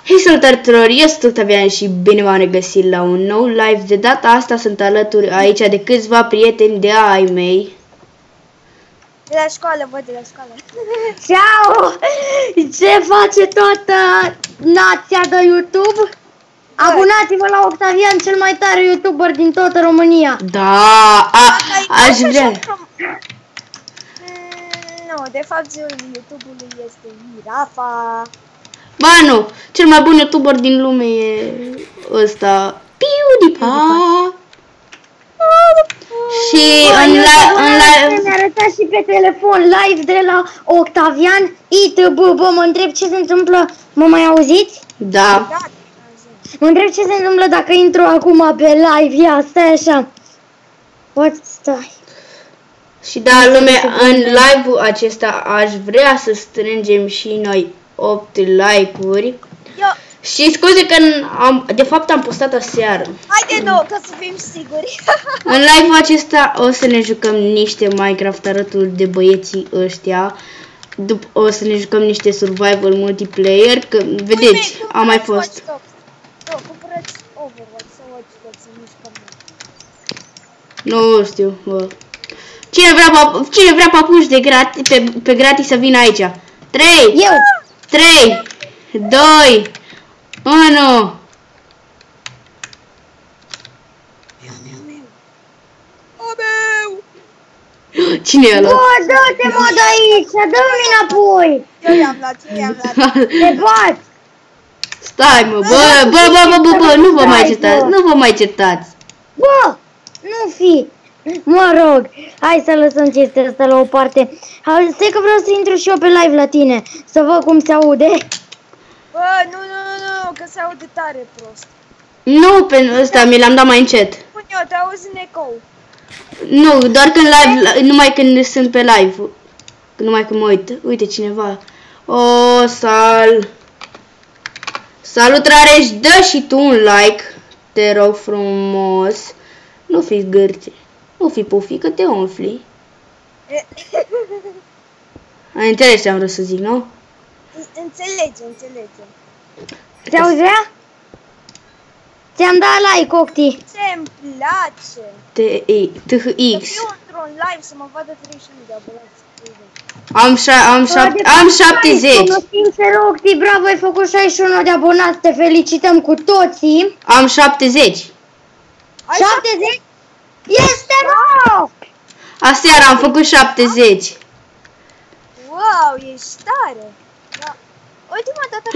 Hei salutare tuturor, eu sunt Octavian și bine v-am regăsit la un nou live. De data asta sunt alături aici de câțiva prieteni de ai mei. De la școală, văd de la școală. Ciao! Ce face toată nația de YouTube? Abonați-vă la Octavian, cel mai tare YouTuber din toată România. Da, aș vrea. Nu, de fapt zeul YouTube-ului este Mirafa. Ba nu, cel mai bun YouTuber din lume e ăsta, PewDiePie. Și în live mi-a arătat și pe telefon live de la Octavian ITB. Bă, mă întreb ce se întâmplă. Mă mai auziți? Da. Mă întreb ce se întâmplă dacă intru acum pe live. Ia, stai așa. Stai. Și da, lume, în live-ul acesta aș vrea să strângem și noi 8 like-uri. Și scuze că de fapt am postat aseară. Haide nou, ca să fim siguri. În live-ul acesta o să ne jucăm niște Minecraft alături de băieții ăștia. O să ne jucăm niște survival multiplayer, că vedeți, am mai fost. Cumpărați Overwatch sau Watch Dogs să nu jucăm. Nu știu, bă. Cine vrea papuși de pe gratis să vină aici? 3, Eu! 3, 2, 1. Cine e ăla? Bă, dă-te mă de aici, dă-mi înapoi! Eu i-am luat, Te bat! Stai mă, bă, nu vă mai certați. Bă, nu fi! Mă rog, hai să lăsăm chestia asta la o parte. Stai că vreau să intru și eu pe live la tine, să văd cum se aude. Bă, nu, că se aude tare prost. Nu, pe ăsta mi l-am dat mai încet. Spun eu, te auzi în ecou. Nu, doar când live, numai când sunt pe live. Numai când mă uit. Uite cineva. O, Salut Rareș, dă și tu un like. Te rog frumos. Nu fi gârce. Nu fi pufică, te umfli. Ai înțeles ce am vrut să zic, nu? Înțelege. Te auzea? Ți-am dat like, Octi. Ce-mi place. THX. Să fiu într-un live să mă vadă 31 de abonați. Am 70. Sincer, Octi, bravo, ai făcut 61 de abonați, te felicităm cu toții. Am 70. 70? Este rău! Aseară am făcut 70. Wow, ești tare. Da. Ultima dată...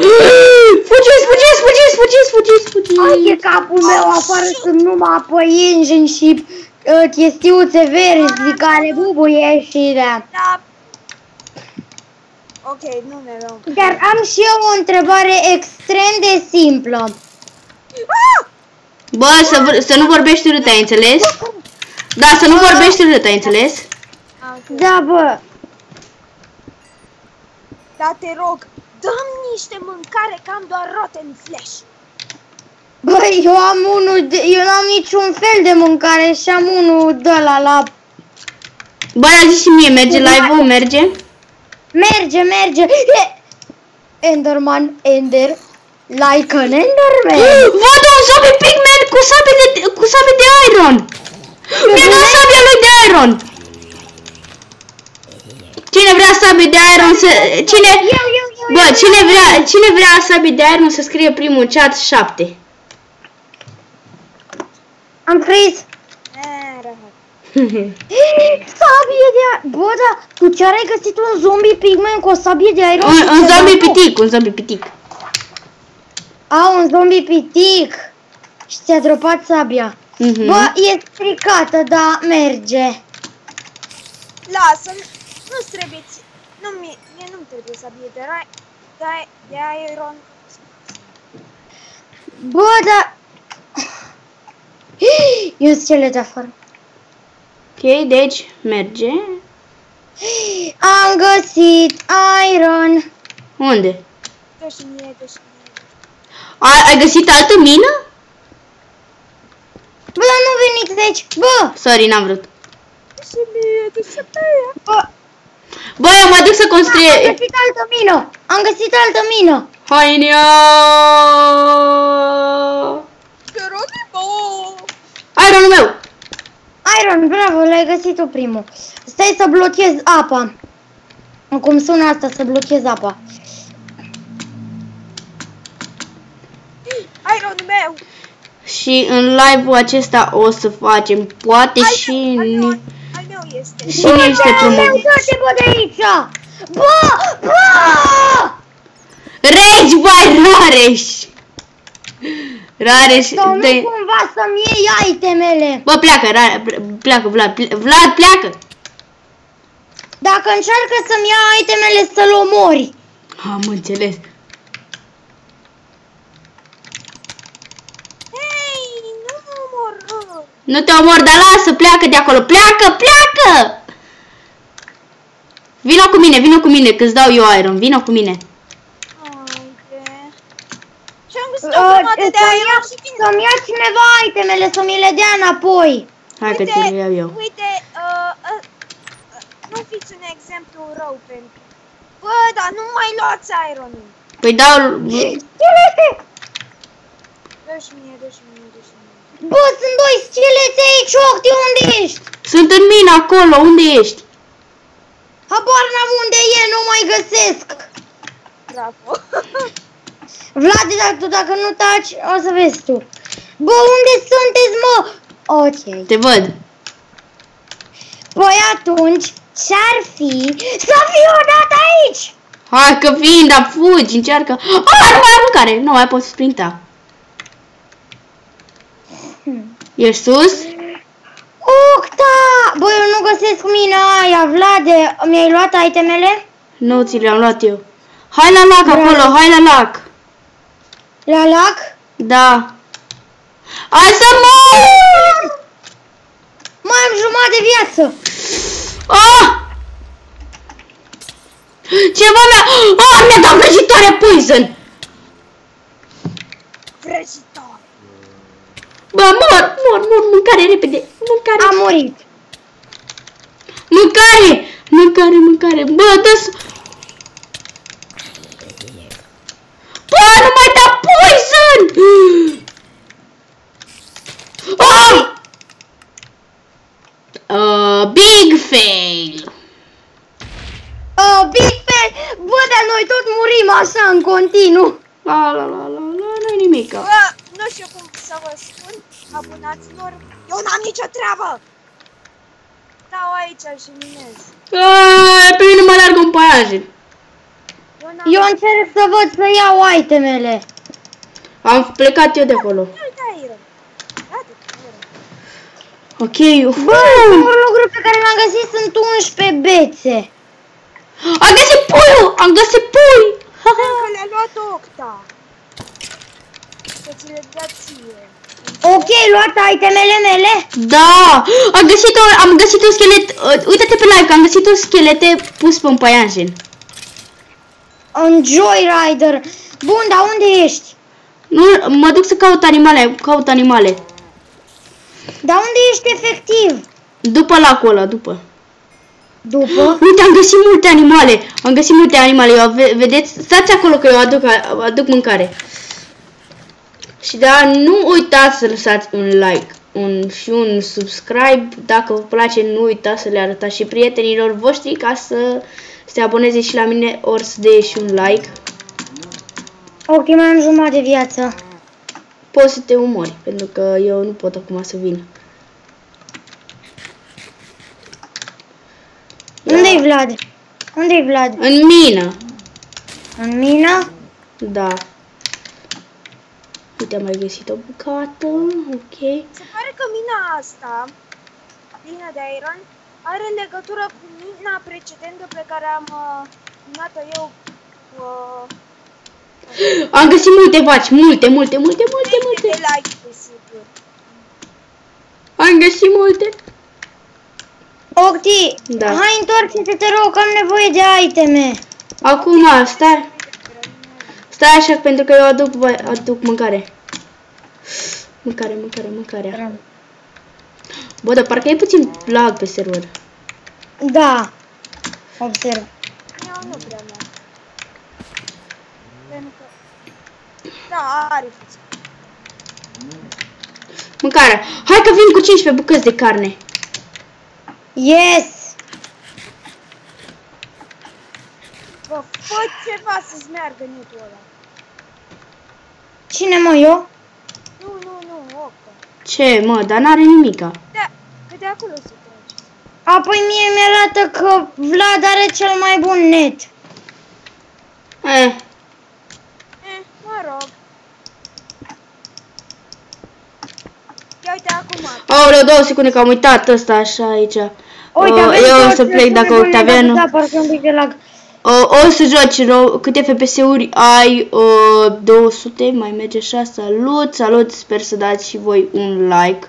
Fugiți! Ai, e capul meu, afară sunt numai păienjeni și chestiuțe verzi care bubuie și Da. Ok, nu ne luăm. Dar am și eu o întrebare extrem de simplă. Bă, să nu vorbești urât, ai înțeles? Da, să nu vorbești urât, ai înțeles? Da, bă. Da, te rog, dă-mi niște mâncare, că am doar rotten flesh. Băi, eu n-am niciun fel de mâncare și am unul de la... Bă, a zis și mie, merge live-ul, merge? Merge. Enderman, like an Enderman. Văd un zombie pigman cu sabie de iron. Mi-a dat sabia lui de iron. Cine vrea sabie de iron să... Cine vrea sabie de iron să scrie primul chat 7. Am scris. Sabie de iron. Bă, da, tu chiar ai găsit un zombie pigman cu o sabie de iron? Un zombie pitic. Un zombie pitic. Și ți-a dropat sabia. Bă, e stricată, dar merge. Lasă, nu-ți trebuie, mie nu-mi trebuie sabie de iron. Bă, da. Eu scele de afară. Ok, deci merge. Am găsit iron. Unde? Dă și mie. Ai găsit altă mină? Bă, dar nu veniți de aici. Bă! Sorry, n-am vrut. Dă și mie. Bă, Bă, eu mă duc să construiesc. Am găsit altă mină. Hainea! Geronimo! Ironul meu! Iron, bravo, l-ai găsit tu primul. Stai să blochez apa. Cum sună asta, să blochez apa. Ironul meu! Și în live-ul acesta o să facem poate și Al meu este. și niște promovări. Bă, de aici! Bă! Bă! Regi, băi, Rareș! Rareș, Sau nu cumva să-mi iei itemele. bă, pleacă, pleacă, Vlad, Vlad, pleacă! Dacă încearcă să-mi ia itemele, să-l omori. Am înțeles. Hei, nu mă omorâ! Nu te omor, dar lasă, pleacă de acolo, pleacă, pleacă! Vino cu mine, că-ți dau eu iron, vino cu mine. Și am găsit o grămadă de iron și vin. Să-mi ia cineva itemele, să mi le dea înapoi. Hai că ți le iau eu. Uite, nu fiți un exemplu rău pentru... Bă, dar nu mai luați ironul. Păi dau... Dă-și mie, dă-și mie, dă-și mie. Bă, sunt doi schelete aici, Octi, unde ești? Sunt în mine acolo, unde ești? Habar n-am unde e, nu mai găsesc. Bravo. Vlad, dacă nu taci, o să vezi tu. Bă, unde sunteți, mă? Ok. Te văd. Păi atunci, ce-ar fi să fiu odată aici? Hai că vin, dar fugi, încearcă. Ah, nu mai am mâncare, nu mai pot sprinta. Ești sus? Octa! Bă, eu nu găsesc mina aia, Vlade. Mi-ai luat itemele? Nu, ți le-am luat eu. Hai la lac acolo, hai la lac. La lac? Da. Hai să mor! Mai am jumătate de viață. Ah! Ceva mi-a dat vrăjitoare poison. Vrăjitor. Bă, mor, mâncare repede, mâncare. Am murit. Mâncare. Bă, dă-s... Bă, nu mai da poison! Ah! Big fail. Big fail. Bă, dar noi tot murim așa în continuu. La, nu-i nimica. Bă, nu știu cum să vă spun, abonaților, eu n-am nicio treabă. Stau aici și minez. Pe mine mă largă un paiajen. Eu încerc să văd să iau itemele. Am plecat eu de acolo. Uite, Iron. Ok. Bă, singurul lucru pe care l-am găsit sunt 11 bețe. Am găsit puiul! Am găsit pui! Că le-a luat Octa. Să ți le dea ție. Ok, luat itemele mele? Da! Am găsit un schelet. Uite-te pe live că am găsit un schelete pus pe un paianjen. Un Joyrider. Bun, dar unde ești? Nu, mă duc să caut animale. Dar unde ești efectiv? După lacul ăla, după. După? Uite, am găsit multe animale. Vedeți? Stați acolo că eu aduc mâncare. Și da, nu uitați să lăsați un like și un subscribe. Dacă vă place, nu uitați să le arătați și prietenilor voștri ca să se aboneze și la mine, ori să dea și un like. Ok, mai am jumătate de viață. Poți să te umori, pentru că eu nu pot acum să vin. Unde-i Vlad? Unde-i Vlad? În mină. În mină? Da. Uite, am mai găsit o bucată. Ok. Se pare că mina asta, plină de iron, are legătură cu mina precedentă pe care am minat-o eu. Am găsit multe vaci, multe. De like, desigur. Am găsit multe. Octi, Da. hai întoarce-te, te rog, am nevoie de iteme. Acum, stai așa, pentru că eu aduc mâncare. Mâncare. Bă, dar parcă e puțin lag pe server. Da, observ. Eu nu prea mea. Pentru că Da, are puțin. Mâncare. Hai că vin cu 15 bucăți de carne. Yes! Bă, fă ceva să-ți meargă netul ăla. Cine mă, eu? Nu, Octa. Ce, mă, dar n-are nimica. Da, că de acolo se trage. Apoi mie mi-arată că Vlad are cel mai bun net. Mă rog. Ia uite acum. Aoleu, 2 secunde că am uitat ăsta așa aici. Uite, Eu o să plec dacă Octavianu... Da, parcă un pic de lag. O să joci câte FPS-uri ai? 200, mai merge așa. Salut, sper să dați și voi un like.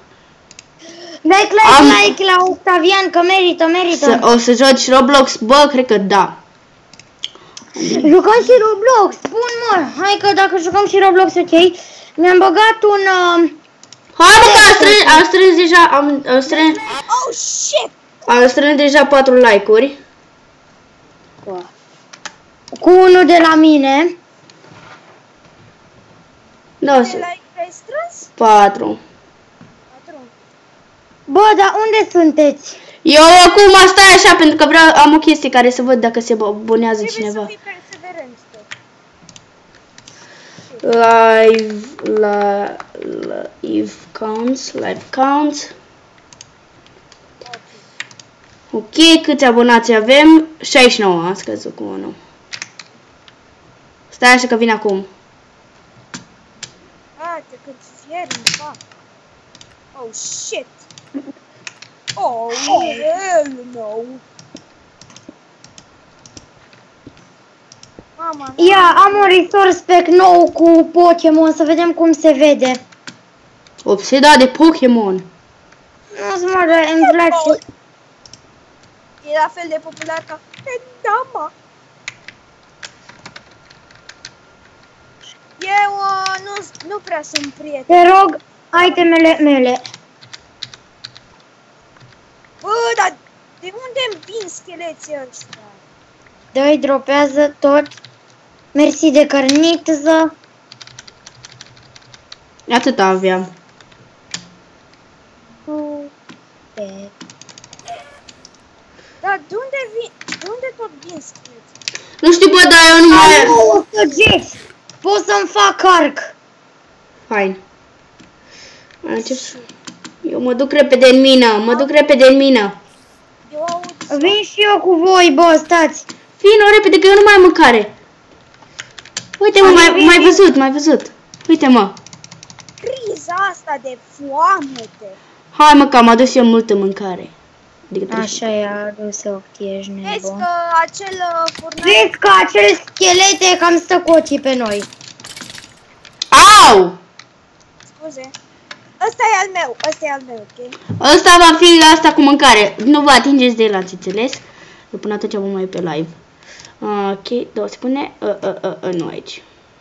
Like la Octavian, că merită. O să joci Roblox? Bă, cred că da. Jucăm și Roblox, bun mă, hai că dacă jucăm și Roblox, ok. Mi-am băgat un... Hai mă, că am strâns deja, Oh, shit! am strâns deja 4 like-uri. Cu unul de la mine. Da, De la ai strâns? 4. Bă, dar unde sunteți? Eu acum stai așa pentru că vreau, am o chestie care să văd dacă se abonează cineva. Trebuie să fii perseverent tot. Live counts. Ok, câți abonați avem? 69, am scăzut cu 1. Stai așa că vin acum. Uite cât fier în fac. Oh, shit! Oh, hell no! Mama, Ia, am un resource pack nou cu Pokémon, să vedem cum se vede. Obsedat de Pokémon. Nu-ți mă, dar îmi place. e la fel de popular ca Dama. Eu nu prea sunt prieten. Te rog, itemele mele. Bă, dar de unde îmi vin scheleții ăștia? Dă-i, dropează tot. Mersi de cărniță. Atât aveam. Dar de unde tot vin scheleții? Nu știu, bă, dar eu nu mai... Am 100 geți. Pot să-mi fac arc. Fain. Eu mă duc repede în mină, Eu aud... Vin și eu cu voi, bă, stați. Vino repede că eu nu mai am mâncare. Uite mă, mai văzut. Uite mă. criza asta de foamete. Hai mă, că am adus eu multă mâncare. Adică Așa i-a adus Octi, ești Vezi nebun. că acel furnal... Vezi că acel schelete cam stă cu ochii pe noi. Au! Scuze. Ăsta e al meu, ok? Ăsta va fi asta cu mâncare. Nu vă atingeți de el, ați înțeles? Eu până atunci vom mai pe live. Ok, 2 secunde. Nu aici.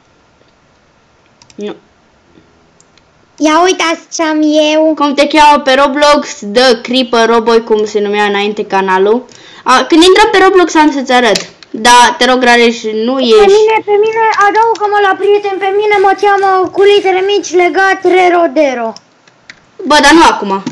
Nu. Ia uitați ce am eu. Cum te cheamă pe Roblox? The Creeper Roboy, cum se numea înainte canalul. Când intrăm pe Roblox am să-ți arăt. Da, te rog, Rareș, nu ești. Pe mine, adaugă-mă la prieten, pe mine mă cheamă cu litere mici legat Rerodero. Bă, dar nu acum.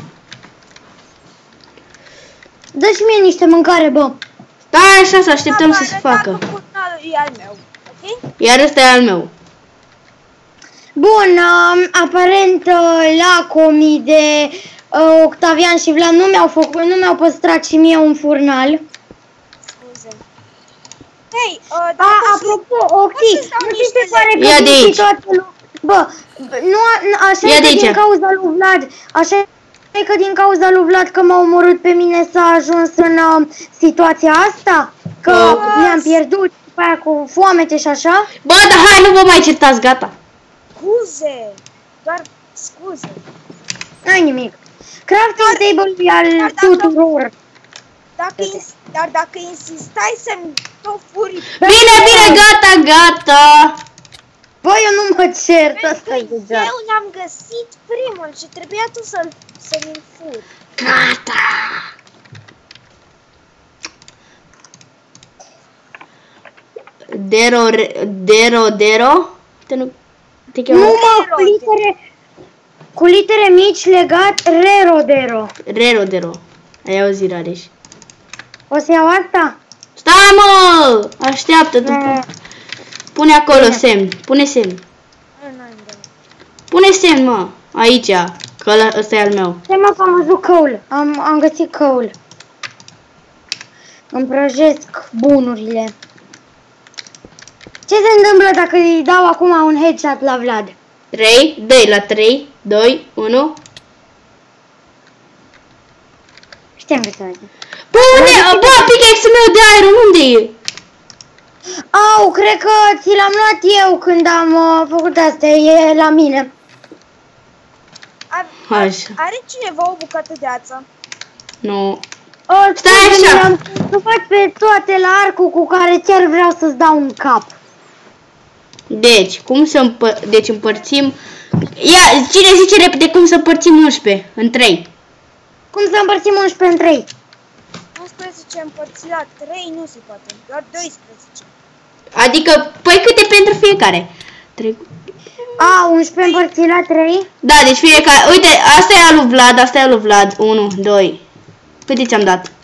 Dă-și mie niște mâncare, bă. Stai așa să așteptăm să se facă. Furnalul e al meu, ok? Iar ăsta e al meu. Bun, aparent lacomii de Octavian și Vlad nu mi-au păstrat și mie un furnal. Scuze. Hei, Apropo, Octi, nu ți se pare că Ia de aici. toată lumea... Bă, așa Ia e de că aici. din cauza lui Vlad, așa e că din cauza lui Vlad că m-a omorât pe mine s-a ajuns în situația asta? Că mi-am pierdut după aia cu foamete și așa? Bă, dar hai, nu vă mai certați, gata. scuze. Doar scuze. N-ai nimic. Crafting table e al tuturor. Dar dacă insistai să-mi tot furi... Bine, gata. Bă, eu nu mă cert, asta e deja. Eu n-am găsit primul și trebuia tu să-mi furi. Gata. Dero. Te cheamă? Nu mă, cu litere mici legat Rerodero. Rerodero. Ai auzit, Rareș. O să iau asta? Stai, mă! Așteaptă, după. Pune acolo semn. Pune semn. Pune semn, mă. Aici. Că ăsta e al meu. Stai, mă, că am văzut căul. Am găsit căul. Îmi prăjesc bunurile. Ce se întâmplă dacă îi dau acum un headshot la Vlad? 3, dă la 3, 2, 1. Știam că să vedem. Bă, unde? Bă, pickaxe-ul meu de iron, unde e? Au, cred că ți l-am luat eu când am făcut asta, e la mine. Așa. Are cineva o bucată de ață? Nu. Stai așa. Am stupat pe toate la arcul cu care chiar vreau să-ți dau un cap. Deci, deci împărțim... Ia, cine zice repede cum să împărțim 11 în 3? Cum să împărțim 11 în 3? 11 împărțit la 3 nu se poate, doar 12. Adică, păi câte pentru fiecare? 3. A, 11 împărțit la 3? Da, deci fiecare... Uite, asta e al lui Vlad, asta e al lui Vlad. 1, 2. Câte ți-am dat?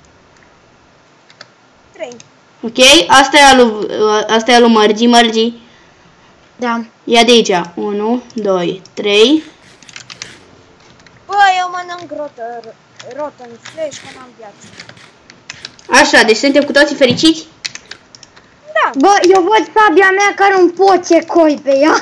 3. Ok? Asta e al lui Mărgi. Da. Ia de aici. 1, 2, 3. Bă, eu mănânc rotten flash că n-am viață. Așa, deci suntem cu toții fericiți? Da. Bă, eu văd sabia mea care un poce coi pe ea.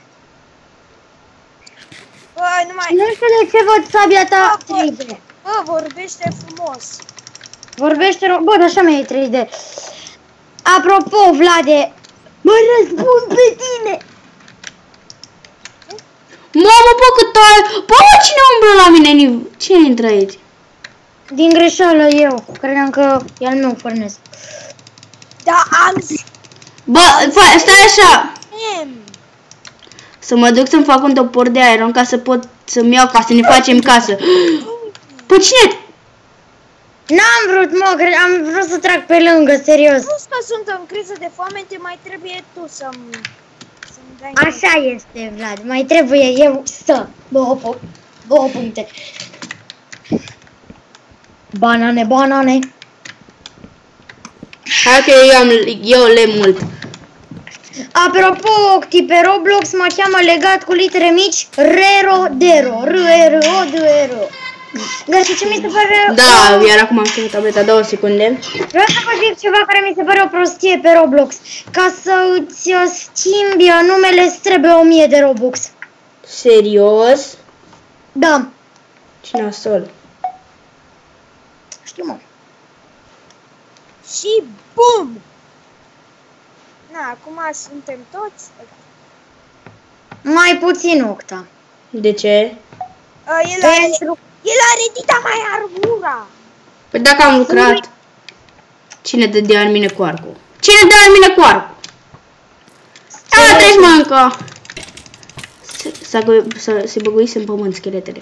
Bă, numai... Nu știu de ce văd sabia ta 3D. Bă, vorbește frumos. Vorbește, bă, așa mi-e 3D. Apropo, Vlade, mă răspund pe tine. Mamă, bă, cât tare! Bă, cine umblă la mine? Cine intră aici? Din greșeală eu. Credeam că e al meu fărnesc. Da, am zis. Bă, stai așa! Să mă duc să-mi fac un topor de iron ca să pot să-mi iau ca să ne facem casă. Păi cine? N-am vrut, mă, am vrut să trag pe lângă, serios. Nu că sunt în criză de foame, te mai trebuie tu să-mi dai. Așa este, Vlad, mai trebuie eu să... Două puncte. Banane. Hai că eu le mult. Apropo, Octi, pe Roblox mă cheamă legat cu litere mici Rerodero. R-E-R-O-D-E-R-O. Dar știi ce mi se pare... Da, iar acum am schimbat tableta, 2 secunde. Vreau să vă zic ceva care mi se pare o prostie pe Roblox. Ca să îți schimbi numele îți trebuie 1000 de Robux. Serios? Da. Ce nasol. Știu, mă. Și BUM! Na, acum suntem toți. Mai puțin, Octa. De ce? El are dita mai armura. Păi dacă am lucrat. Cine dădea în mine cu arcul? Cine dă în mine cu arcul? A, treci mă încă. Se băguise în pământ scheletele.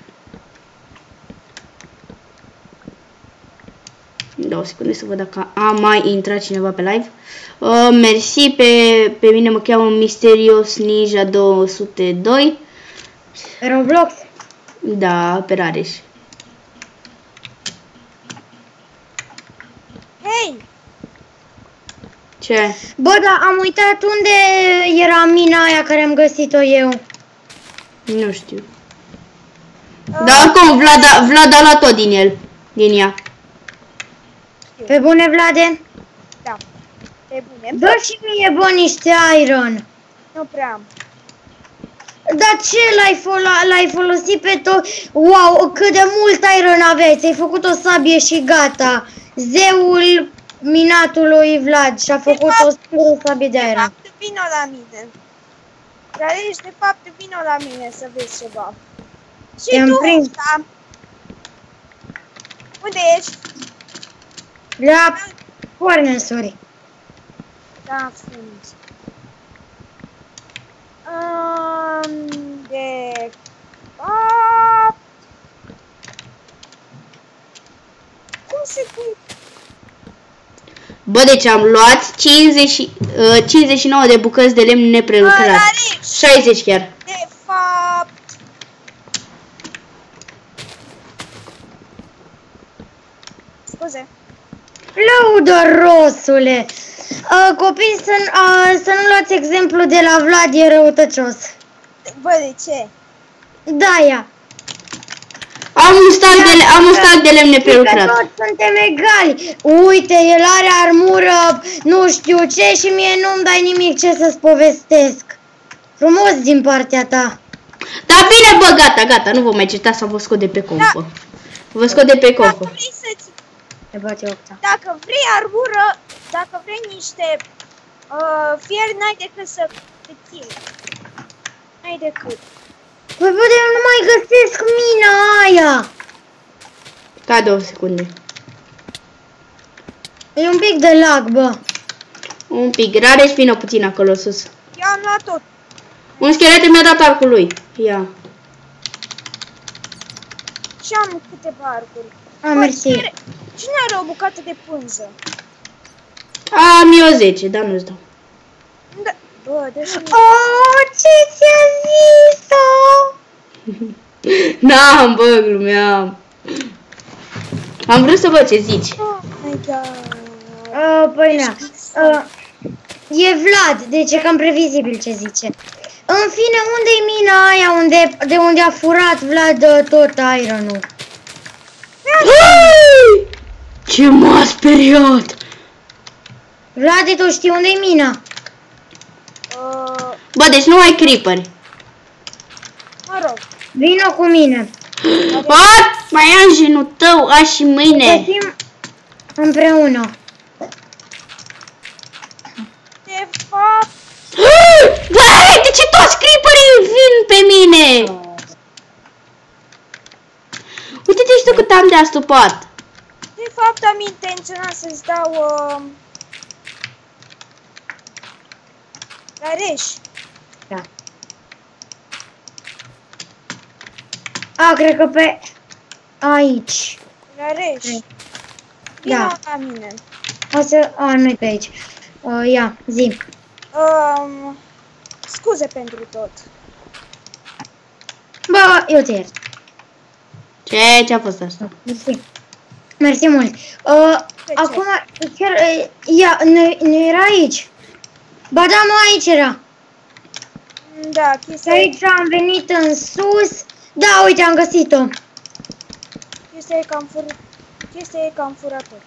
Două secunde să văd dacă a mai intrat cineva pe live. Mersi, pe mine mă cheamă Misterios Ninja 202. Pe Roblox? Da, pe Rareș. Hei! Ce? Bă, da, am uitat unde era mina aia care am găsit-o eu. Nu știu. Dar oricum, Vlad a luat tot din ea. Pe bune, Vlade? Da. Pe bune. Dă și mie, bă, niște iron. Nu prea am. Dar ce l-ai folosit pe tot? Wow, cât de mult iron aveți. Ai făcut o sabie și gata. Zeul minatului Vlad și-a făcut o singură sabie de iron. De fapt, vină la mine. Dar ești, de fapt, vină la mine să vezi ceva. Și Te-am tu, prins. da. Unde ești? La Fornesuri. Da, frumos. De fapt... Cum se pune? Bă, deci am luat 59 de bucăți de lemn neprelucrat. 60 chiar. De fapt... Scuze. Lăudărosule! Copii, să nu luați exemplu de la Vlad, e răutăcios. Bă, de ce? Da, ia. Am un stack de lemne prelucrat. Toți suntem egali. Uite, el are armură, nu știu ce, și mie nu-mi dai nimic ce să-ți povestesc. Frumos din partea ta. Da, bine, bă, gata, nu vă mai certa să vă scot de pe confă. Vă scot de pe confă. Dacă vrei să-ți... Dacă vrei armură, dacă vrei niște fier, n-ai decât să îți iei. N-ai decât. Păi, bă, eu nu mai găsesc mina aia. Ca 2 secunde. E un pic de lag, bă. Un pic. Rareș, vină puțin acolo sus. Eu am luat tot. Un schelet mi-a dat arcul lui. Ia. Și am câteva arcuri. Mersi. Cine are o bucată de pânză? Am eu 10, dar nu-ți dau. Da. Bă, deși... Ce ți-a zis-o? N-am, bă, glumeam. Am vrut să văd ce zici. Oh my god. Păi na. E Vlad, deci e cam previzibil ce zice. În fine, unde-i mina aia de unde a furat Vlad tot iron-ul? Ce m-a speriat! Vlad, tu știi unde-i mina? Bă, deci nu ai creeperi. Mă rog. Vino cu mine. Mai am genul tău, azi și mâine. Găsim împreună. De fapt... Băi, de ce toți creeperii vin pe mine? Uite-te și tu cât am de astupat. De fapt am intenționat să-ți dau... Rareș. Da. Cred că pe... aici. Rareș. Da. Vino la mine. Nu-i pe aici. Ia, zi. Scuze pentru tot. Bă, eu te iert. Ce-a fost asta? Mersi. Mersi mult. Acum, chiar, ia, nu era aici? Ba da, mă, aici era. Da, chestia Aici am venit în sus. Da, uite, am găsit-o. Chestia e că am furat tot.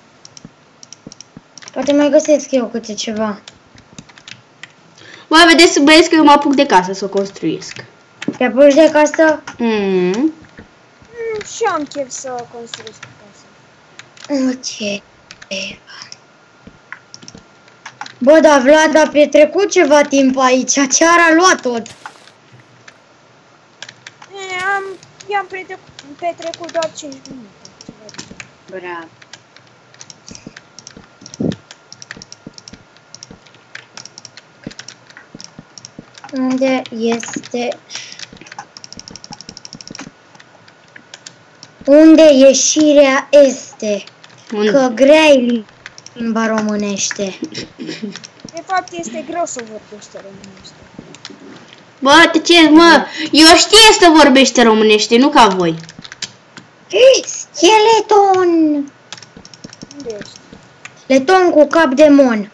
Poate mai găsesc eu câte ceva. Bă, vedeți, băieți, că eu mă apuc de casă să o construiesc. Te apuci de casă? Și eu am chef să construiesc casă. Ok. Bă, da, Vlad a petrecut ceva timp aici. Chiar a luat tot. I-am petrecut doar 5 minute. Bravo. Unde este... Unde ieșirea este? Că grea-i limba românește. De fapt, este greu să vorbești românește. Bă, te ce, mă? Eu știu să vorbește românește, nu ca voi. Skeleton! Unde ești? Leton cu cap de mon.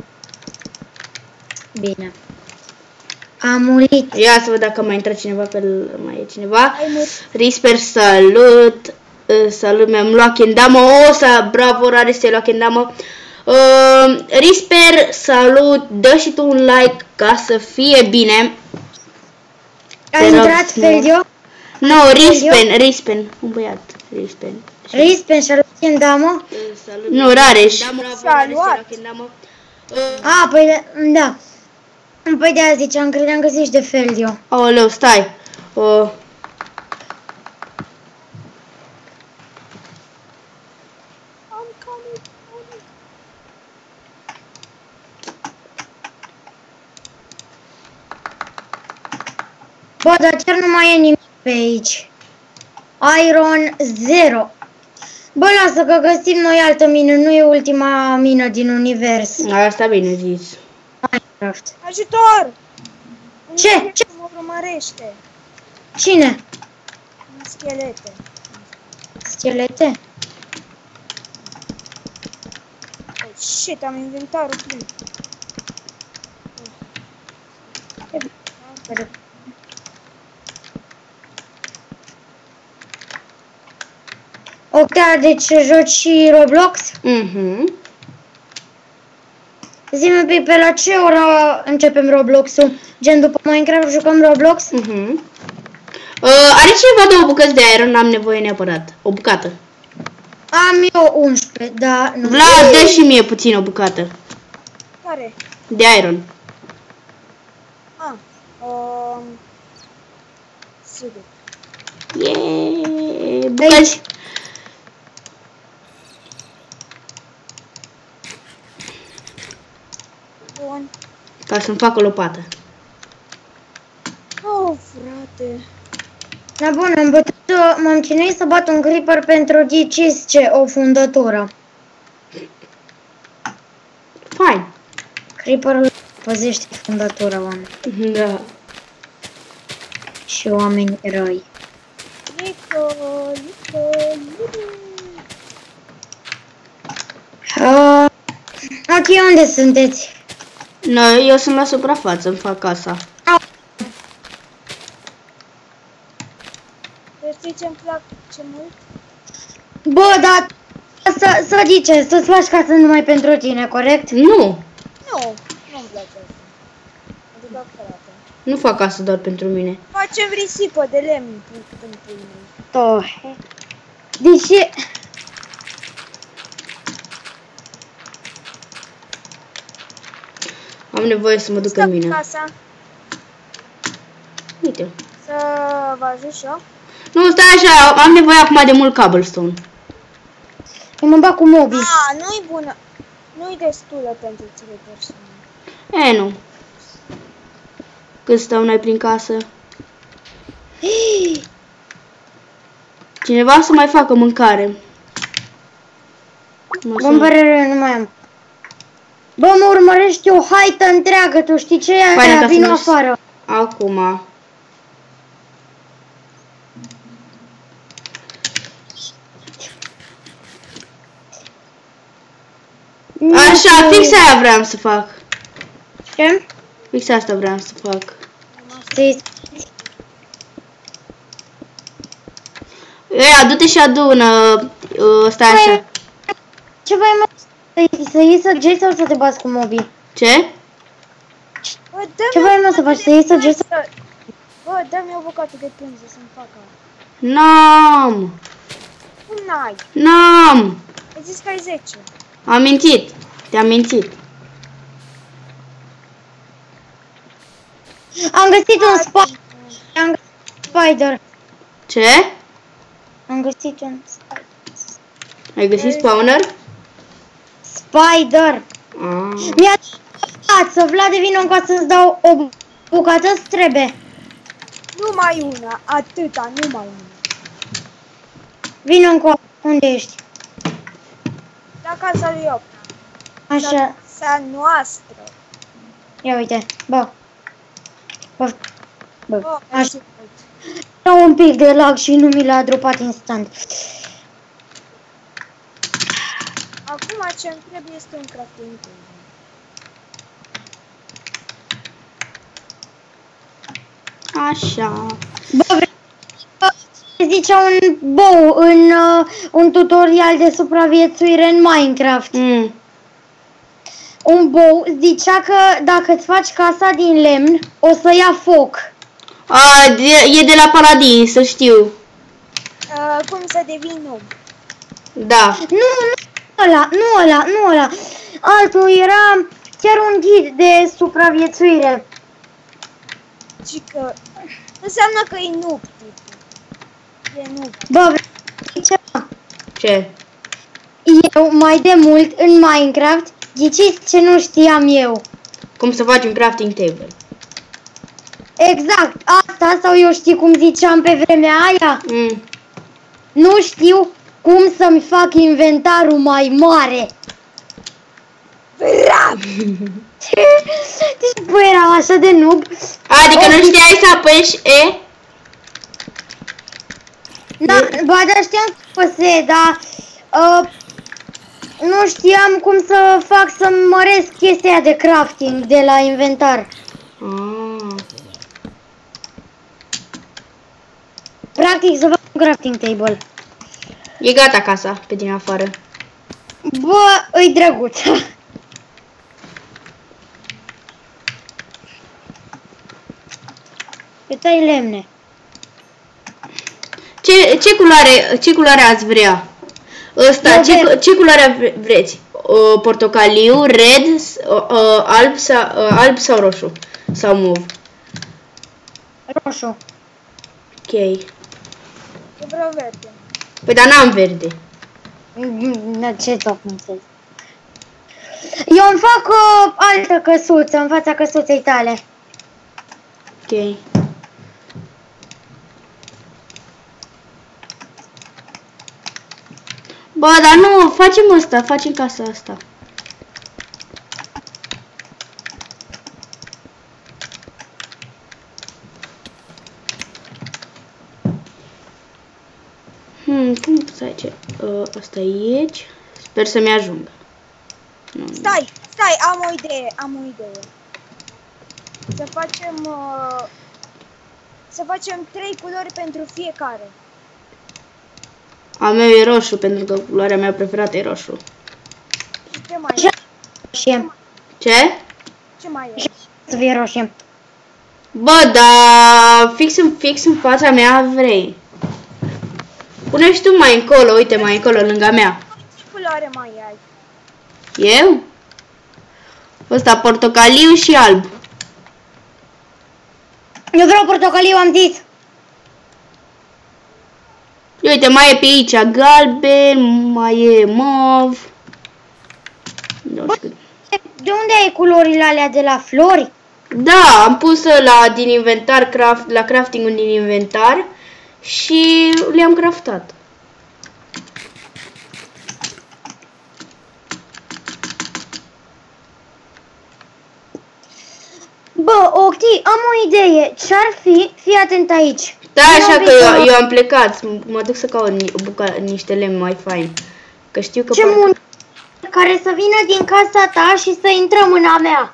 Bine. Am murit. Ia să văd dacă mai intră cineva, că mai e cineva. Risper, salut. Salut, mi-am luat kendamă. Bravo, Rare, să-i luat kendamă. Risper, salut. Dă și tu un like ca să fie bine. A intrat Felio? Nu, Rispen. Un băiat. Rispen și-a luat kendamă? Nu, Rareș. Salut. Păi da. Păi de-aia ziceam, credeam că zici de Felio. Aoleu, stai. Bă, dar chiar nu mai e nimic pe aici. Iron 0. Bă, lasă că găsim noi altă mină, nu e ultima mină din univers. Asta bine zis. Minecraft. Ajutor! Ce? Ce? Mă urmărește. Cine? Schelete. Schelete? Oh, shit, am inventarul plin. Ok, deci joci și Roblox? Mhm. Zi-mi un pic, pe la ce oră începem Roblox-ul? Gen după Minecraft jucăm Roblox? Mhm. Are cineva 2 bucăți de iron? N-am nevoie neapărat. O bucată. Am eu 11, da, nu. Vlad, dă și mie puțin o bucată. Care? De iron. Sigur. Yeee, bucăți. Bun. Ca să-mi fac o lopată. Oh, frate. Da, bun, m-am chinuit să bat un creeper pentru ghiciți o fundătură. Fine. Creeperul păzește fundătura, oameni. Da. Și oameni răi. Nico. Ok, unde sunteți? Eu sunt la suprafață, îmi fac casa. Știi ce-mi plac ce mult? Bă, dar să zice, să-ți faci casă numai pentru tine, corect? Nu. Nu-mi place asta. Adică, frate. Nu fac casă doar pentru mine. Facem risipă de lemn în pui mei. Tohe. Deci... Am nevoie să mă duc în mine. Casa, Uite. să vă ajut și eu. Nu, stai așa, am nevoie acum de mult cobblestone. Eu mă bag cu mobii. Nu-i bună. Nu-i destulă pentru 3 persoane. Nu. Când stau noi prin casă. Cineva să mai facă mâncare. Bă-mi pare rău, nu mai am. Bă, mă urmărești o haită întreagă, tu știi ce e aia? Vino afară. Acum. Așa, fix aia vreau să fac. Ce? Fix asta vreau să fac. Ea, du-te și adună. Stai așa. Ce vrei, mă? Să iei săgeți sau să te bați cu mobii? Ce? Bă, Ce vrei, mă, să faci? Să iei săgeți? Bă, dă-mi o bucată de pânză să-mi facă. N-am. Cum n-ai? N-am. Ai zis că ai 10. Am mințit. Te-am mințit. Am găsit un spider. Am găsit un spider. Ce? Am găsit un spider. Ai găsit spawner? Spider. Mi-a dat să Vlade, vină încoa să-ți dau o bucată, îți trebuie. Numai una, atâta, numai una. Vină încoa, unde ești? La casa lui Iop. Așa. La casa noastră. Ia uite, bă. Bă, Oh, așa. Am un pic de lag și nu mi l-a dropat instant. Acum ce-mi trebuie este un crafting table. Așa. Bă, zicea un bou în un tutorial de supraviețuire în Minecraft. Un bou zicea că dacă îți faci casa din lemn, o să ia foc. E de la Paladin, să știu. Cum să devii noob? Da. Nu ăla. Altul era chiar un ghid de supraviețuire. Și că înseamnă că e noob, tipul. E noob. Bă, vrei ceva? Ce? Eu mai de mult în Minecraft, ghiciți ce nu știam eu. Cum să faci un crafting table. Exact, asta sau eu știi cum ziceam pe vremea aia? Nu știu cum să-mi fac inventarul mai mare. Deci, bă, erau așa de noob. Adică nu știai să apeși E? Da, ba, dar știam că se, dar nu știam cum să fac să măresc chestia aia de crafting de la inventar. Practic să fac un crafting table. E gata casa pe din afară. Bă, îi drăguț. Pe tai lemne. Ce culoare ați vrea? Ăsta, ce culoare vreți? Portocaliu, red, alb sau roșu? Sau mov? Roșu. Ok. Eu vreau verde. Păi dar n-am verde. Ce tot nu înțeleg. Eu îmi fac o altă căsuță în fața căsuței tale. Ok. Bă, dar nu, facem asta, facem casa asta. Cum să zice? Asta e aici. Sper să-mi ajungă. Stai, am o idee. Să facem 3 culori pentru fiecare. A meu e roșu, pentru că culoarea mea preferată e roșu. Și ce mai e? Roșie. Ce? Ce mai e? Să fie roșie. Bă, dar fix în fața mea vrei. Pune și tu mai încolo, uite, mai încolo, lângă mea. Ce culoare mai ai? Eu? Ăsta, portocaliu și alb. Eu vreau portocaliu, am zis. Uite, mai e pe aici galben, mai e mov. Nu știu. De unde ai culorile alea de la flori? Da, am pus din inventar, la crafting-ul din inventar și le-am craftat. Bă, ok, am o idee. Ce-ar fi? Fii atent aici. Da, așa că eu am plecat. Mă duc să caut niște lemn mai fain. Că știu că... Ce care să vină din casa ta și să intrăm în a mea.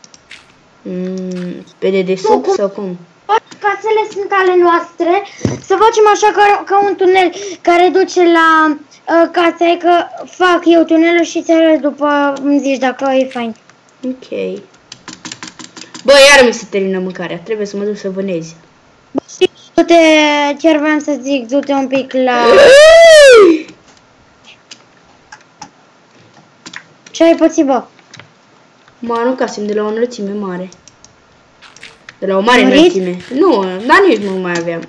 Pe dedesubt sau cum? Casele sunt ale noastre. Să facem așa ca un tunel care duce la casa, că fac eu tunelul și ți după îmi zici dacă e fain. Ok. Bă, iar mi se termină mâncarea. Trebuie să mă duc să vânezi. Du-te, chiar vreau să zic, du-te un pic la... Ce ai pățit, bă? Mă aruncasem de la o înălțime mare. De la o mare înălțime. Nu, dar nici nu mai aveam.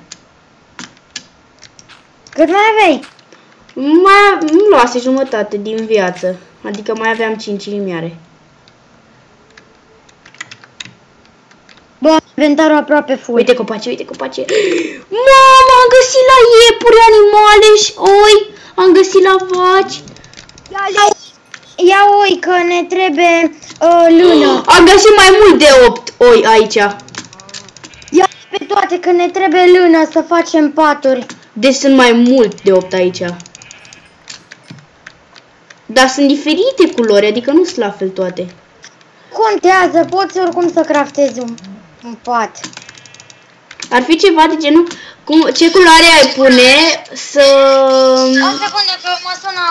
Cât mai aveai? Îmi luase jumătate din viață. Adică mai aveam 5 inimioare. Bă, inventarul aproape full. Uite copaci, uite copaci. Mamă, am găsit la iepuri animale și oi. Am găsit la vaci. Ia oi, că ne trebuie lână. Am găsit mai mult de 8 oi aici. Ia pe toate, că ne trebuie lână să facem paturi. Deci sunt mai mult de 8 aici. Dar sunt diferite culori, adică nu sunt la fel toate. Contează, poți oricum să craftezi un pat. Ar fi ceva de genul, ce culoare ai pune să... O secundă, că mă sună...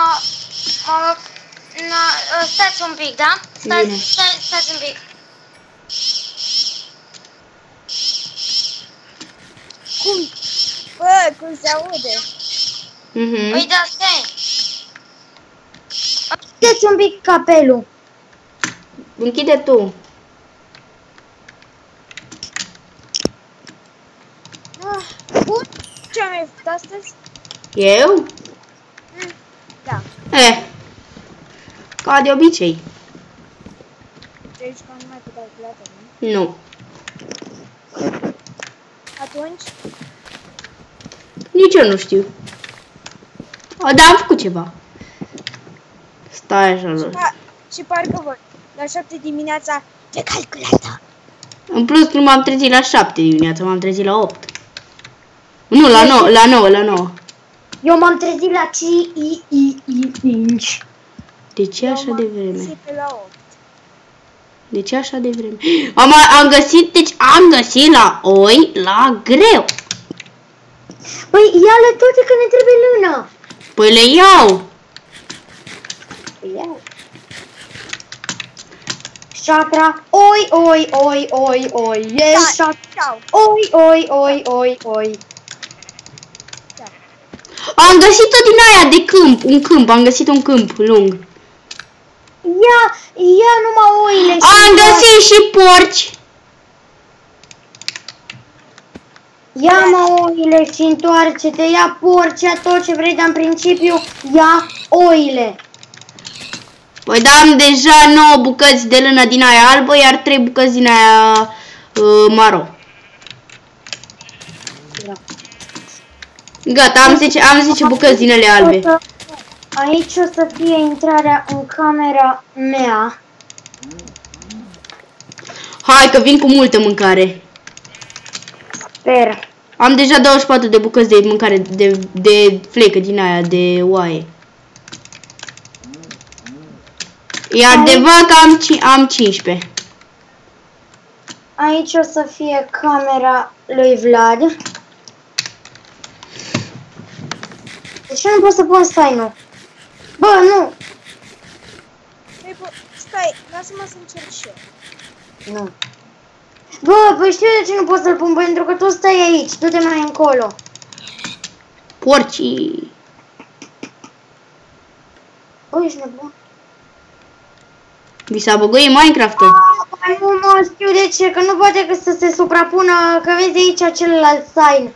stați un pic, da? Stați un pic. Cum? Bă, cum se aude? Păi da, stai. Închideți un pic capelul. Închide tu. Bun, ce am făcut astăzi? Eu? Da. Ca de obicei. Deci că nu mai cu calculator, nu? Nu. Atunci? Nici eu nu știu. Dar am făcut ceva. Stai așa. Și parcă văd. La 7 dimineața Ce calculator? În plus, nu m-am trezit la 7 dimineața, m-am trezit la 8. Nu, la 9. Eu m-am trezit la 5. De ce așa de vreme? Zi pe la 8. De ce așa de vreme? Am găsit la oi la greu. Păi ia-le toate că ne trebuie lână. Păi le iau. Ia. Șatra. Oi. Yes, șatra. Oi. Am găsit-o din aia de câmp. Am găsit un câmp lung. Ia numai oile. Am găsit și porci. Ia mă oile și întoarce-te, ia porcea, tot ce vrei, dar în principiu ia oile. Păi da, am deja 9 bucăți de lână din aia albă, iar 3 bucăți din aia maro. Gata, am 10 bucăți din ele albe. Aici o să fie intrarea în camera mea. Hai că vin cu multă mâncare. Sper. Am deja 24 de bucăți de mâncare, de flecă din aia, de oaie. Iar de vacă am 15. Aici o să fie camera lui Vlad. De ce nu pot să pun sign-ul? Bă, nu! Stai, lasă-mă să încerc și eu. Nu. Bă, păi știu de ce nu pot să-l pun, pentru că tu stai aici, du-te mai încolo. Porcii. Bă, ești nebun. Vi s-a băguit Minecraft-ul? Păi nu mă știu de ce, că nu poate că să se suprapună, că vezi aici celălalt sign.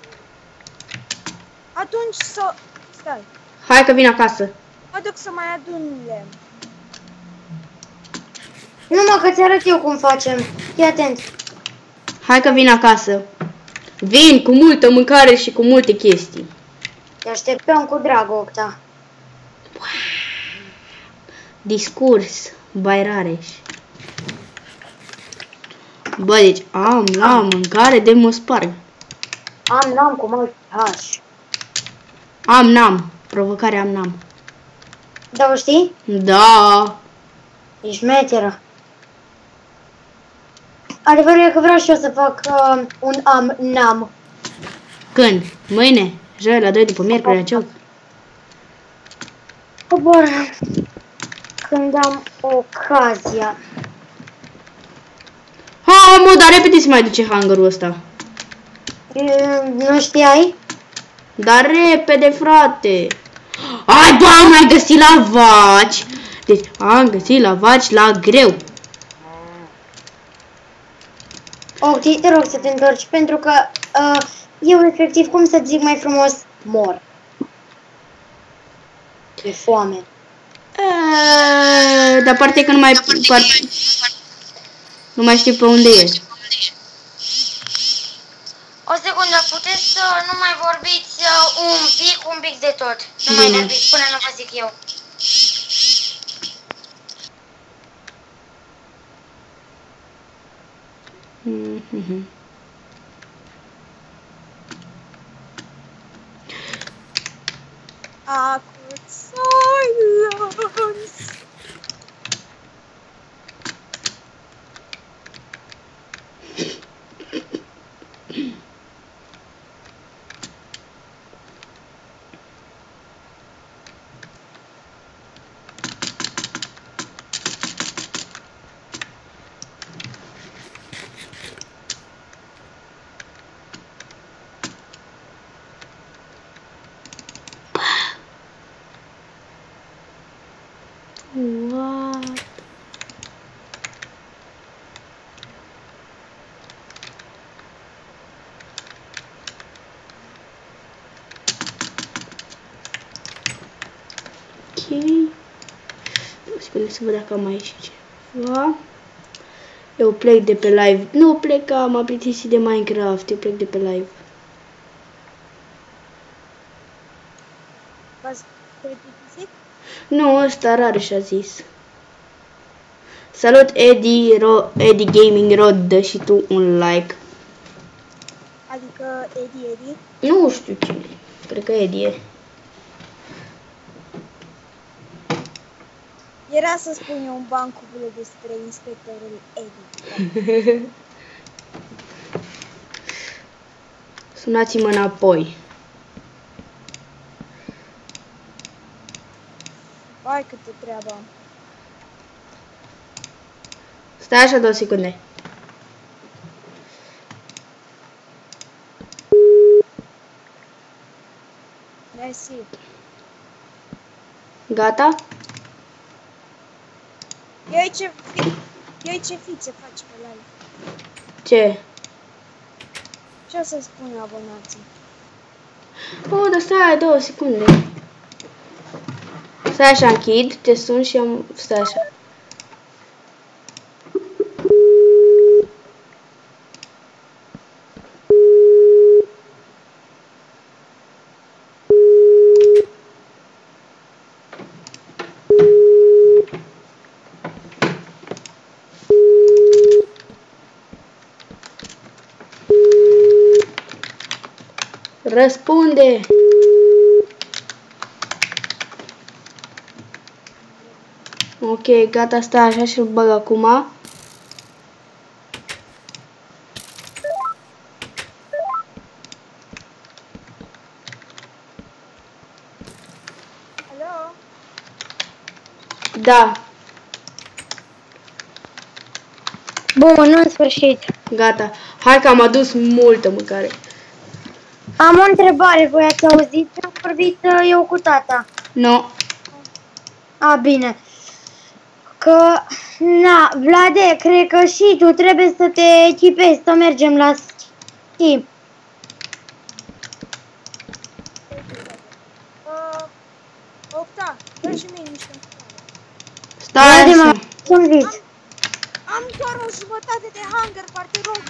Atunci să... Stai. Hai că vin acasă. Mă duc să mai adun lemn. Nu mă, că ți-arăt eu cum facem. Fii atent. Hai că vin acasă. Vin cu multă mâncare și cu multe chestii. Te așteptăm cu drag, Octa. Discurs, Bairareș. Bă, deci am la mâncare de mă sparg. Am cu mult H. Am, provocare am. Da, o știi? Da. Ești meteră. Adevărul e că vreau și eu să fac un am-nam. Când? Mâine? Joi la 2 după miercuri la joc? Cobor. Când am ocazia. Ha, mă, dar repede se mai duce hangarul ăsta. Nu știai? Dar repede, frate. Ai, bă, am mai găsit la vaci. Deci am găsit la vaci la greu. Octi, te rog să te întorci, pentru că eu efectiv, cum să zic mai frumos, mor. De foame. Dar parte că nu mai știu pe unde e. O secundă, puteți să nu mai vorbiți un pic de tot. Nu mai vorbiți până nu vă zic eu. Awkward silence. What? Ok. Sper să văd dacă am aici ceva. Eu plec de pe live. Nu plec, m-am plictisit de Minecraft. Eu plec de pe live. V-ați plictisit? Nu, ăsta rar și-a zis. Salut, Eddie Gaming Rod, dă și tu un like. Adică Eddie. Nu știu cine. Cred că Eddie e. Era să spun eu un bancubule despre inspectorul Eddie. Sunați-mă înapoi. Hai câte treaba. Stai așa 2 secunde. Mersi. Gata? Ioi ce fițe faci pe live. Ce? Ce o să spun abonații? Oh, dar stai 2 secunde. Stai așa, închid, te sun și am... Stai așa. Răspunde! Ok, gata, stai așa și-l bag acum. Alo? Da, Bun, în sfârșit. gata. Hai că am adus multă mâncare. Am o întrebare, voi ați auzit ce am vorbit eu cu tata? No. A, bine. Că, na, Vlade, cred că și tu trebuie să te echipezi, să mergem la schi. Octa, dă și mie niște mâncare. Stai Vlade, așa. m-am zis. Am doar o jumătate de hunger, te rog.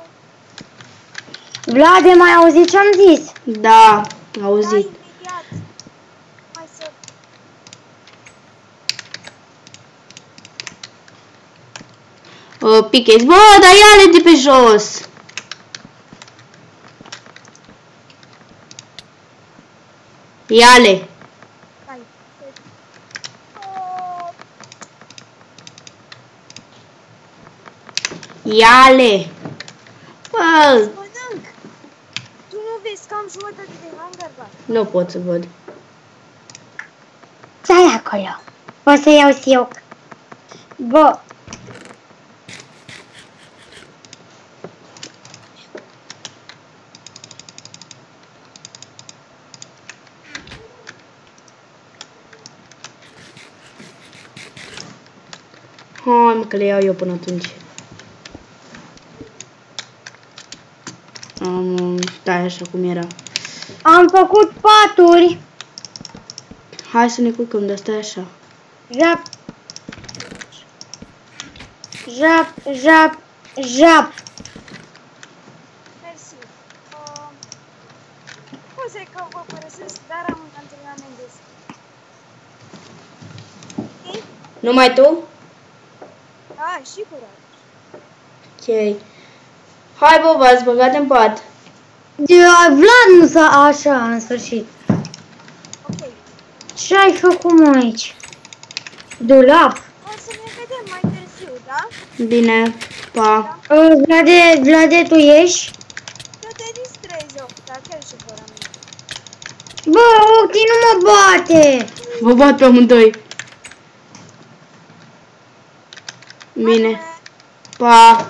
Vlade, mai auzit ce am zis? Da, Da, auzit. imediat. Hai să... Piches. Bă, dar ia-le de pe jos. Ia-le. Hai. Oh, Ia-le. Bă, mănânc. Tu nu vezi că am jumătate de hunger, bă? nu pot să văd. Stai acolo. O să iau și eu. Bă, Hai mă că le iau eu până atunci. Stai așa cum era. am făcut paturi. Hai să ne culcăm, dar stai așa. Jap. Jap, jap, jap. Mersi. Scuze că vă părăsesc, dar am un antrenament de zi. Ok? Numai tu? Da, și curaj. Ok. Hai bă, v-ați băgat în pat. Vlad nu s-a așa, în sfârșit. Ok. Ce ai făcut mă aici? Dulap. O să ne vedem mai târziu, da? Bine, pa. Vlade, tu ești? Să te distrezi, Octa, chiar și fără mine. Bă, Octi nu mă bate. Vă bat pe amândoi. Bine, pa.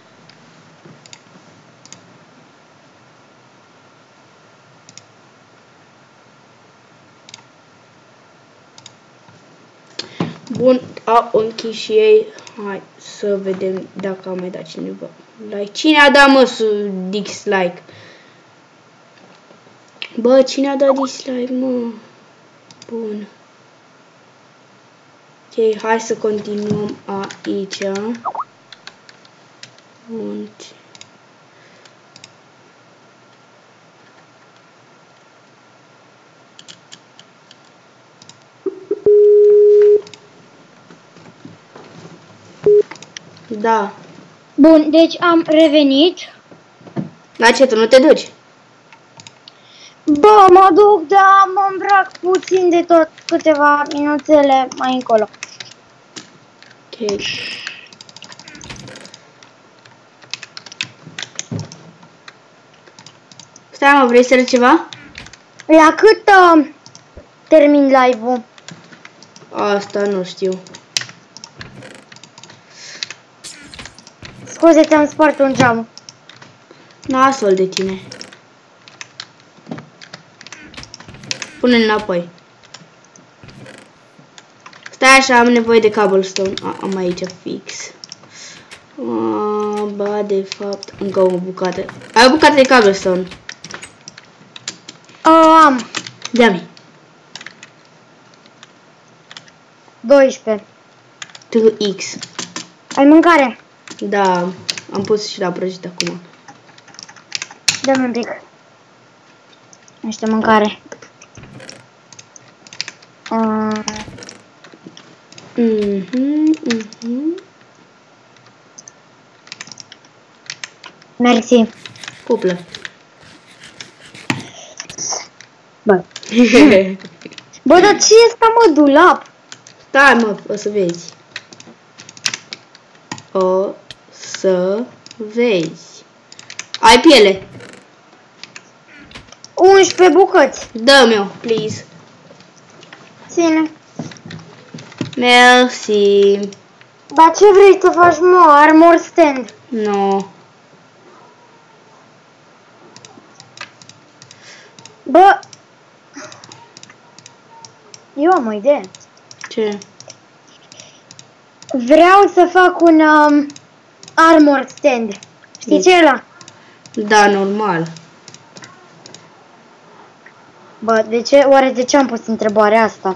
Bun, au închis și ei. Hai să vedem dacă a mai dat cineva like. Cine a dat mă dislike? Bă, cine a dat dislike, mă? Bun. Ok, hai să continuăm aici. Bun. Da. Bun, deci am revenit. La ce, tu nu te duci? Bă, mă duc, dar mă îmbrac puțin de tot, câteva minuțele mai încolo. Ok. Stai, mă, vrei să le ceva? La cât termin live-ul? Asta nu știu. Scuze, ți-am spart un geam. Nasol de tine. Pune-l înapoi. Stai așa, am nevoie de cobblestone. Am aici fix. Ba, de fapt, încă o bucată. Ai o bucată de cobblestone? Am Dă-mi. 12. 2x. Ai mâncare? Da, am pus și la prăjit acum. Dă-mi un pic. Niște mâncare. Mersi. Puplă. Bă. Bă, dar ce e asta, mă, dulap? Stai, mă, o să vezi. O să vezi. Ai piele? 11 bucăți. Dă-mi-o, please. Ține. Merci. Dar ce vrei să faci, mă? Armor stand. No. Bă. Eu am o idee. Ce? Vreau să fac un armor stand. Știi ce e ăla? Da, normal. Bă, de ce? Oare de ce am pus întrebarea asta?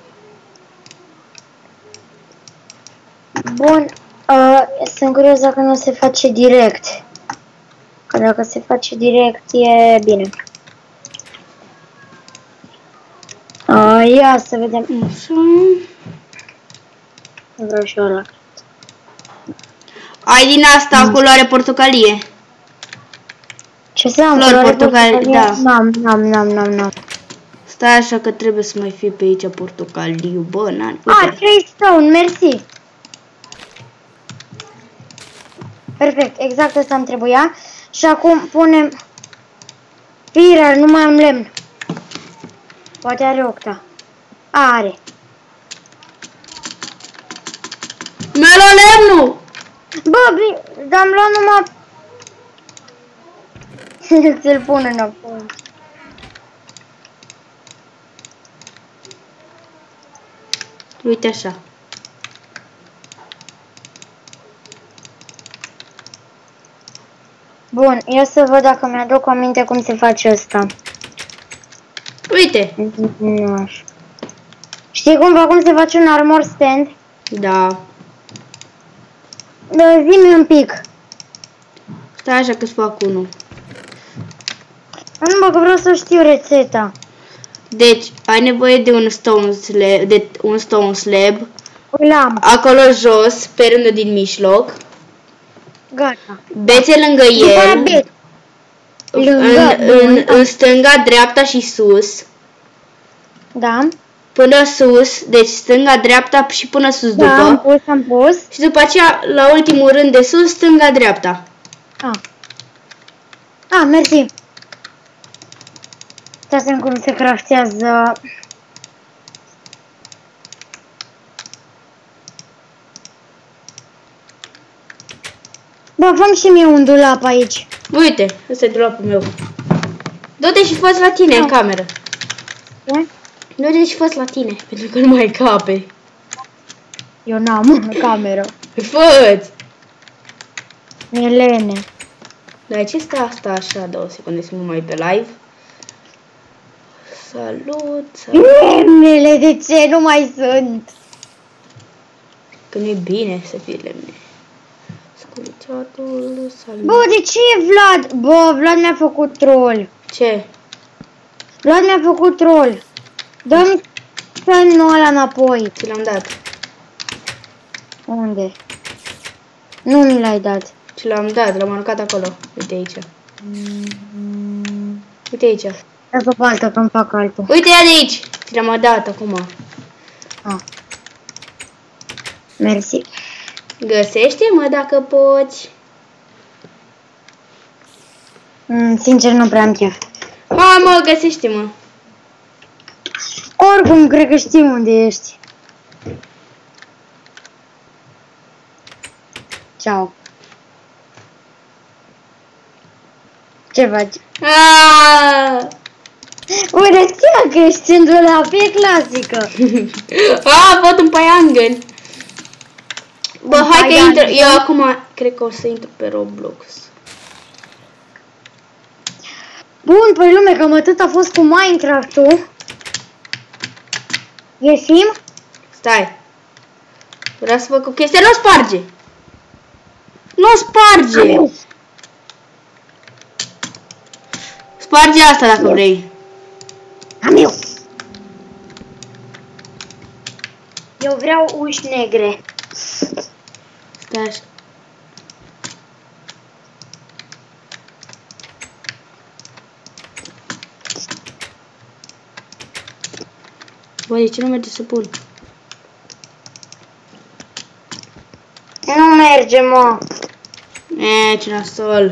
Bun, sunt curios dacă nu se face direct. Că dacă se face direct e bine. Ia să vedem. Vreau și ăla. Ai din asta culoare portocalie. Ce să am? Flori portocalie, da. N-am. Stai așa că trebuie să mai fie pe aici portocaliu. Bă, n-are. 3 stone, mersi. Perfect, exact asta îmi trebuia. Și acum punem pirar, nu mai am lemn. Poate are octa. Are. Mi-a luat lemnul! Bă, bine, dar am luat numai... Ți-l pun înapoi. Uite așa. Bun, eu să văd dacă mi-aduc aminte cum se face asta. Uite. Nu așa. Știi cumva cum se face un armor stand? Da. Zi-mi un pic. Stai așa că-ți fac unul. Nu, bă, că vreau să știu rețeta. Deci, ai nevoie de un stone slab. L-am. Acolo jos, pe rândul din mijloc. Gata. Bețe lângă el. În stânga, dreapta și sus. Da. Până sus, deci stânga, dreapta și până sus după. Da, am pus. Și după aceea, la ultimul rând de sus, stânga, dreapta. Mersi. Uitați-mi cum se craftează. Bă, fă și mie un dulap aici. Uite, ăsta e dulapul meu. Du-te și fă-ți la tine în cameră. Ce? Du-te și fă-ți la tine, pentru că nu mai cape. Eu n-am cameră. Fă-ți! Mi-e lene. Dar ce stă asta așa? 2 secunde să mă mai pe live. Salut, salut. Lemnele, de ce nu mai sunt? Că nu e bine să fie lemne. Scuriciatul, salut. Bă, de ce e Vlad? Bă, Vlad mi-a făcut troll. Ce? Vlad mi-a făcut troll. Dă-mi lemnul ăla înapoi. Ți l-am dat. Unde? Nu mi l-ai dat. Ce l-am dat, l-am aruncat acolo. Uite aici. Uite aici. Dă-o pe altă, că-mi fac altul. Uite ea de aici. Ți l-am dat acum. Ah. Mersi. Găsește-mă dacă poți. Sincer, nu prea am chef. Ha, mă, găsește-mă. Oricum, cred că știi unde ești. Ciao. Ce faci? Aaaa! Uite, știa că ești în dulapie clasică. Văd un paiangen. Bă, Un hai că paiangen? intră. Eu acum cred că o să intru pe Roblox. Bun, păi lume, cam atât a fost cu Minecraft-ul. Ieșim? Stai. Vreau să fac o chestie. Nu sparge! Nu sparge! Sparge asta dacă vrei. Am eu. Eu vreau uși negre. Stai așa. Bă, de ce nu merge să pun? Nu merge, mă. Ce nasol.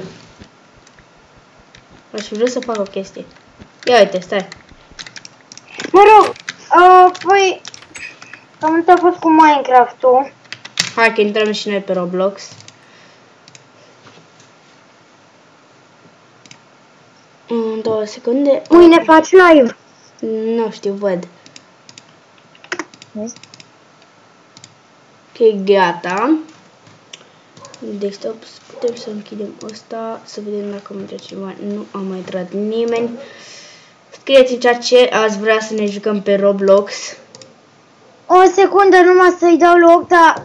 Aș fi vrut să fac o chestie. Ia uite, stai. Mă rog, păi, cam atât a fost cu Minecraft-ul. Hai că intrăm și noi pe Roblox. În 2 secunde. Mâine faci live. Nu știu, văd. Vezi? Ok, gata. Desktop, putem să închidem ăsta, să vedem dacă am intrat cineva. Nu am mai intrat nimeni. Scrieți în chat ce ați vrea să ne jucăm pe Roblox. O secundă numai să-i dau loc, dar...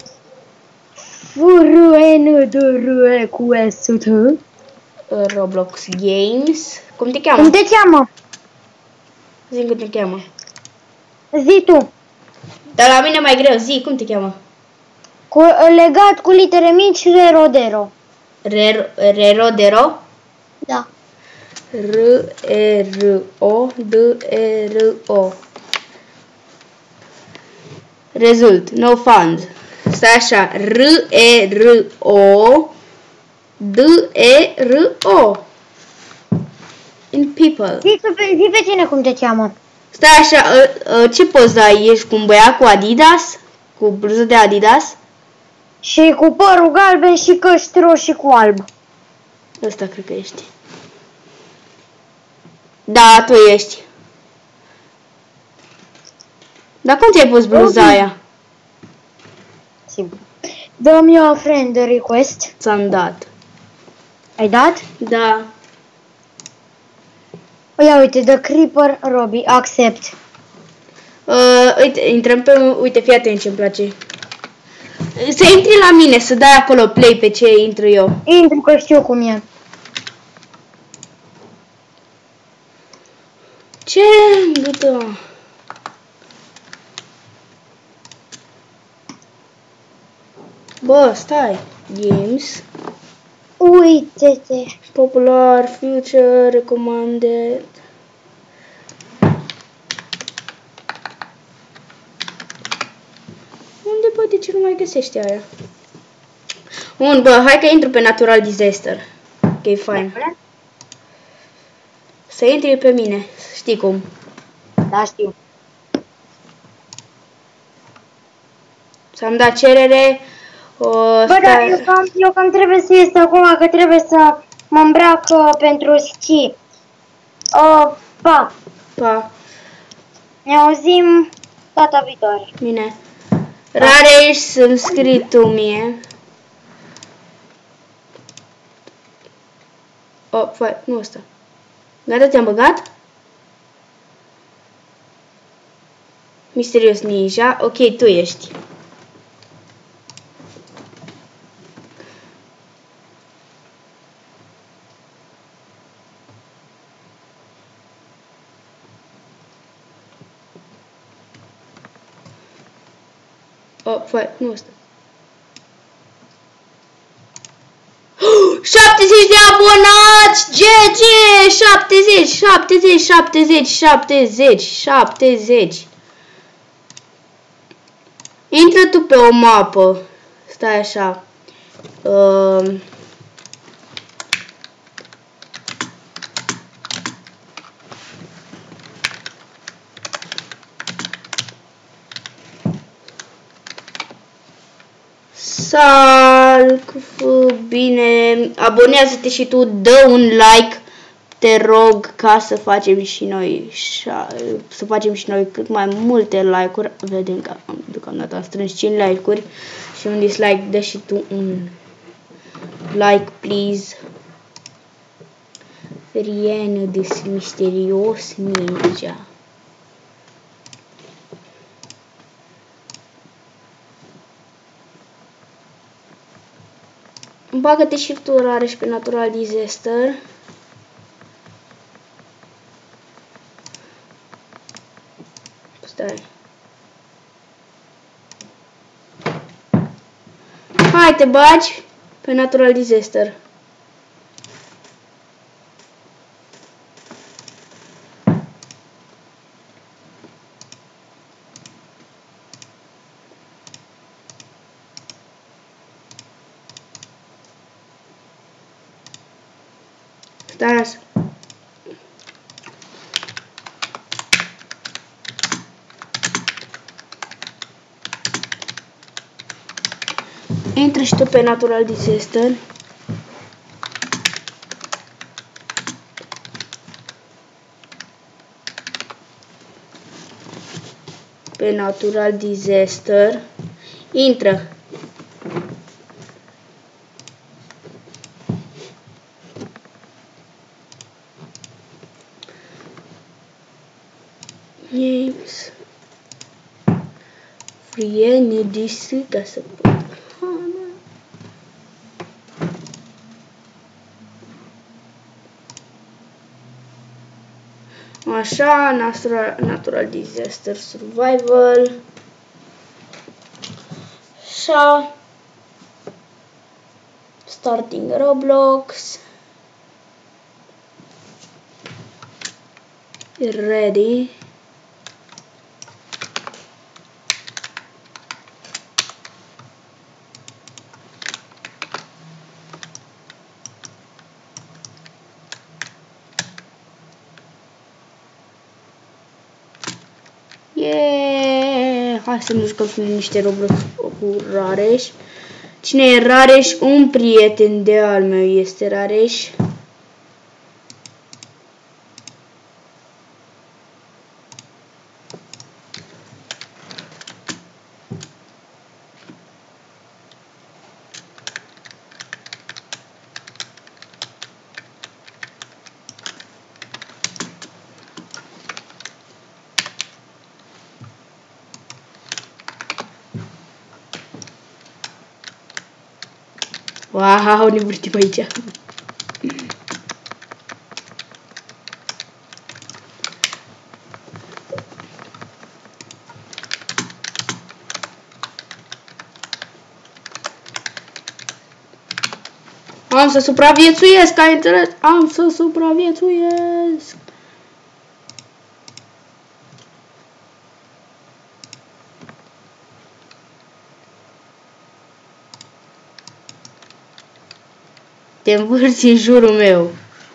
F-R-N-D-R-E cu S-T. Roblox Games. Cum te cheamă? Cum te cheamă? Zi cum te cheamă. Zi tu. Dar la mine mai greu, zi cum te cheamă. Legat cu litere mici, Rerodero. Rerodero. Da. R-E-R-O-D-E-R-O. Result, no funds. Stai așa, R-E-R-O D-E-R-O. In people. Zi pe tine cum te cheamă. Stai așa, ce poza ai? Ești cu un băiat cu Adidas? Cu bluză de Adidas? Și cu părul galben și căști roșii cu alb. Ăsta cred că ești. Da, tu ești. Dar cum ți-ai pus bluza aia? Sigur. Dă-mi o friend request. Ți-am dat. Ai dat? Da. Ia uite, The Creeper, Robbie, accept. Uite, intrăm pe... Uite, fii atent ce-mi place. Să intri la mine, să dai acolo play pe ce intru eu. Intru că știu cum e. Ce gâtă? Bă, stai. Games. Uite-te. Popular, future, recommended. Unde poate ce nu mai găsește aia? Bun, bă, hai că intru pe Natural Disaster. Ok, fine. Să intri pe mine, știi cum. Da, știu. S-am dat cerere. Bă, dar eu cam trebuie să ies acum, că trebuie să mă îmbrac pentru schi. Pa. Pa. Ne auzim data viitoare. Bine. Rare ești să-mi scrii tu mie. Fai, nu ăsta. Gata, te-am băgat? Misterios Ninja. Ok, tu ești. Fai, nu ăsta. 70 de abonați! GG! 70, 70, 70, 70, 70. Intră tu pe o mapă. Stai așa. Bine, abonează-te și tu, dă un like, te rog, ca să facem și noi cât mai multe like-uri. Vedem că deocamdată am strâns 5 like-uri și un dislike, dă și tu un like, please. Rien de misterios ninja. Bagă-te și tu, Rareș, pe Natural Disaster. Stai. Hai, te bagi pe Natural Disaster. Stai așa. Intră și tu pe Natural Disaster. Pe Natural Disaster. Intră. Games. Free DC ca să pot. Așa, Natural Disaster Survival. Așa. Starting Roblox. Ready. Yeah! Hai să ne jucăm cu niște Roblox cu Rareș. Cine e Rareș? Un prieten de al meu este Rareș. Wow, ne vârtim aici. Am să supraviețuiesc, ai înțeles? Am să supraviețuiesc. Te învârți în jurul meu.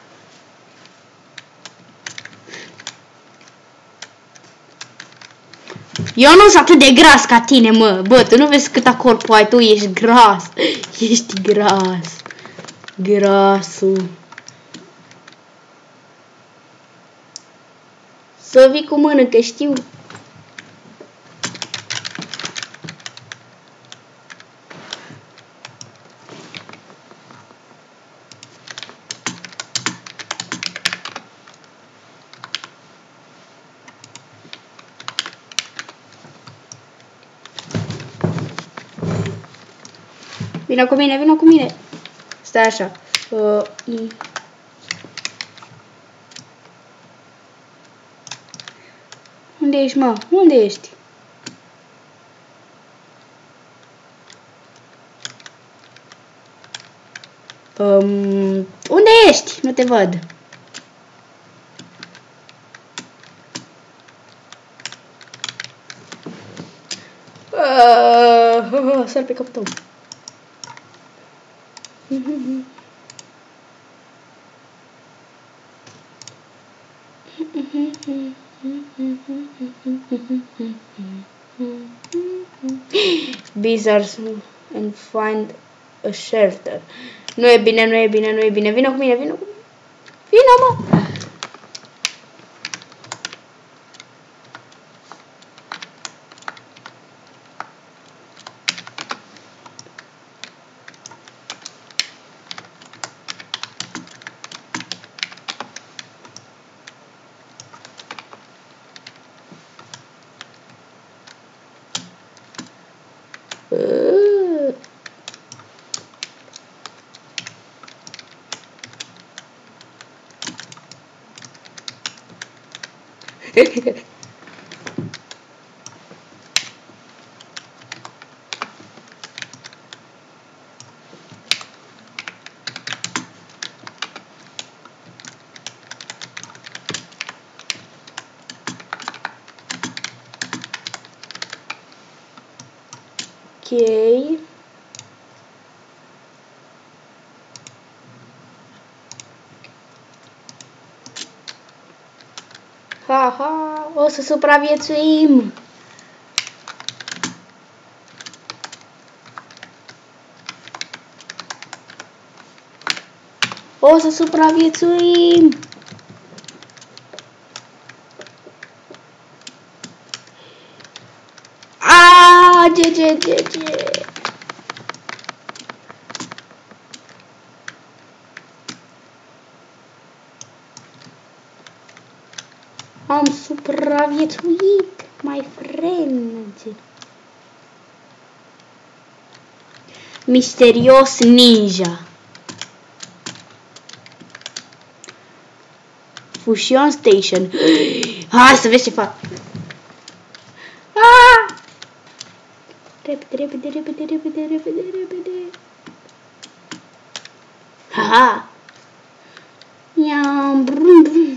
Eu nu sunt atât de gras ca tine, mă. Bă, tu nu vezi câta corp ai, tu ești gras. Ești gras. Grasul. Să vii cu mână, că știu. Vino cu mine, vino cu mine. Stai așa. Unde ești, mă? Unde ești? ești? Nu te văd. Sar pe capul tău. Bees and find a shelter. Nu e bine, nu e bine, nu e bine. Vină cu mine, vină cu mine. Vină, mă! Ok. Ha, o să supraviețuim. O să supraviețuim. GG. Am supraviețuit, my friend. Misterios ninja. Fusion Station. Hai să vezi ce fac. Repede. Haha. Iam brum.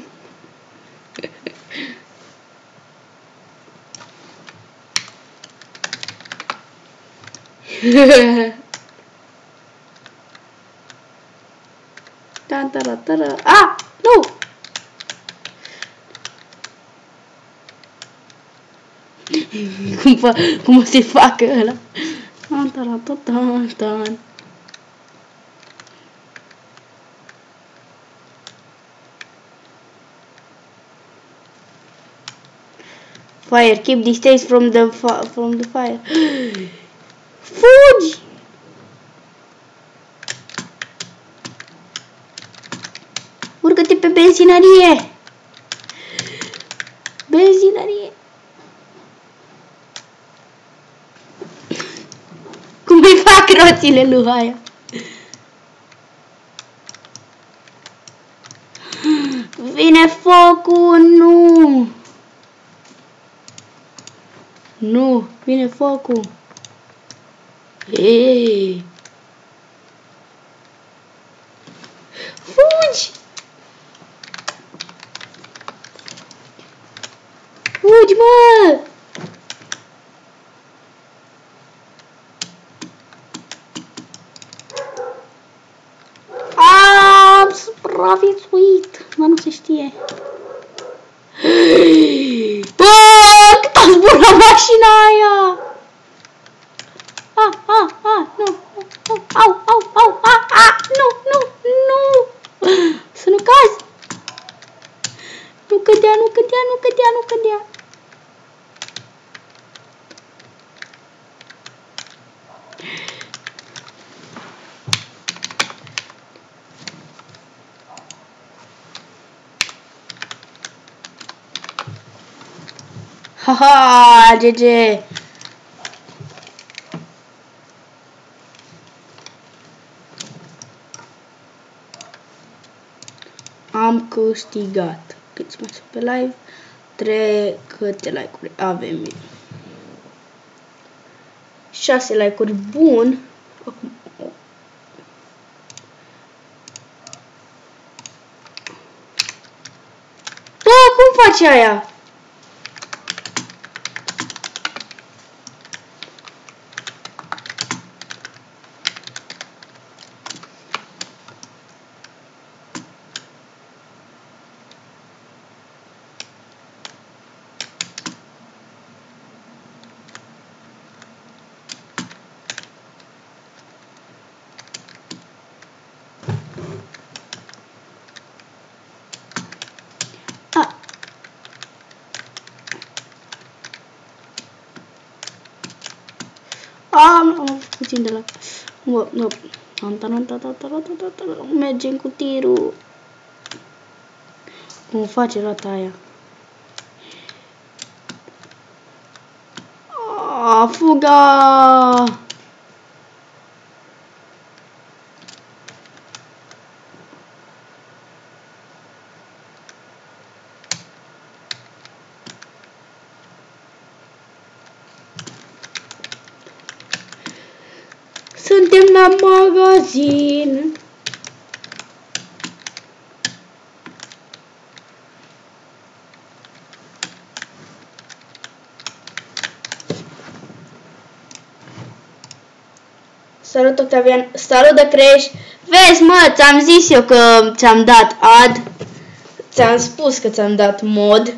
Nu! Cum o să facă ăla? Fire, keep distance from the fire. Fugi! Urcă-te pe benzinărie! Benzinărie! Cum îi fac roțile lui aia? Vine focul, nu! Nu, vine focul! Ei! Fugi! Fugi, mă! Am supraviețuit! Mă, nu se știe. Cât a zburat mașina aia! Nu! Să nu cazi! Nu cădea! Haha, GG! Am câștigat. Câți mai sunt pe live? 3 câte like-uri avem? 6 like-uri, bun. Acum face aia? Am puțin de la... Mergem cu tirul. Cum face rata aia? Fuga! Suntem la magazin. Salut, Octavian. Salut, de Creș. Vezi, mă, ți-am zis eu că ți-am dat ad. Ți-am spus că ți-am dat mod.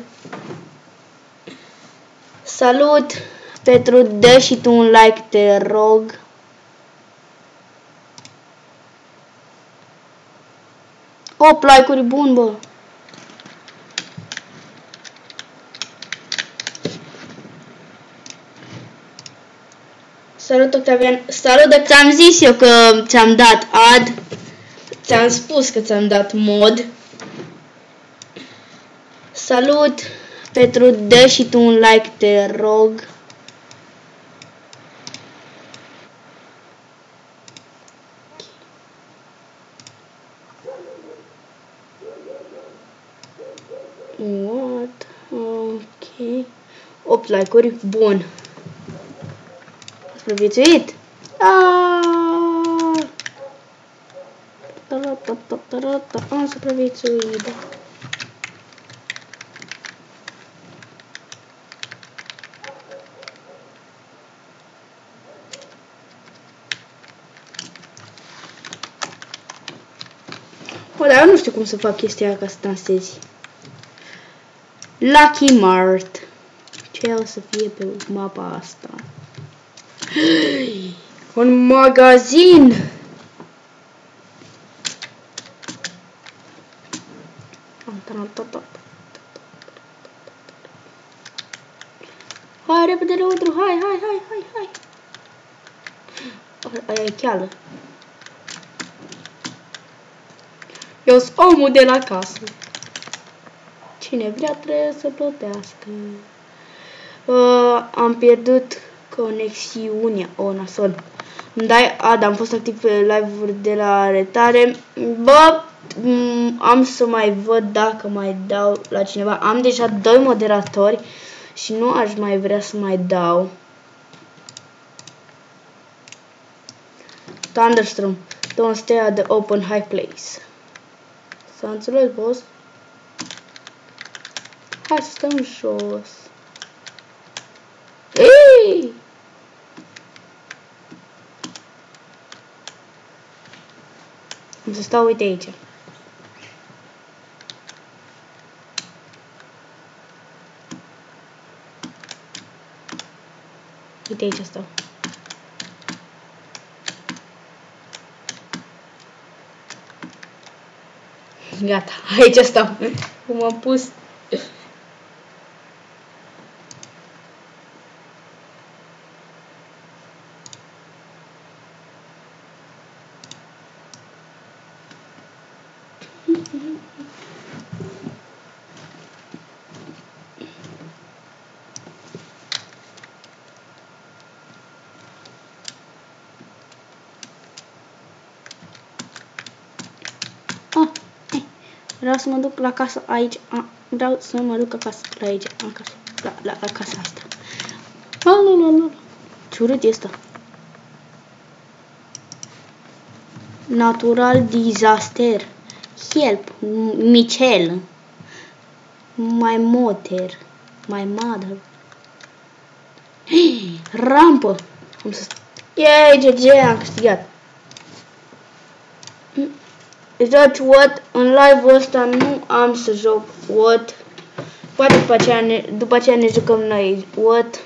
Salut, Petru, dă și tu un like, te rog. Op, like-uri bun, bă. Salut, Octavian. Salut, de ți-am zis eu că ți-am dat ad. Ți-am spus că ți-am dat mod. Salut, Petru, dă și tu un like, te rog. What? Ok. 8 like-uri, bun. Supraviețuit? Am supraviețuit. Bă, dar eu nu știu cum să fac chestia aia ca să dansezi. Lucky Mart. Ce o să fie pe mapa asta? Un magazin! Hai repede lăuntru, hai! Aia e cheală. Eu sunt omul de la casă. Cine vrea trebuie să plătească. Am pierdut conexiunea. Nasol. Îmi dai ad, am fost activ pe live-uri de la arătare. Bă, am să mai văd dacă mai dau la cineva. Am deja 2 moderatori și nu aș mai vrea să mai dau. Thunderstorm. Don't stay at the open high place. S-a înțeles, boss? Hai să stăm jos. Ei! Am să stau, uite aici. Uite aici stau. Gata, aici stau. Cum am pus. Vreau să mă duc la casă aici. Vreau să mă duc acasă, la aici, acasă, la casa asta. Ce urât e ăsta. Natural disaster. Help. Michel. My mother. My mother. Rampă. Am să... Yay, GG, am câștigat. Joci what? În live-ul ăsta nu am să joc what. Poate după aceea ne jucăm noi what.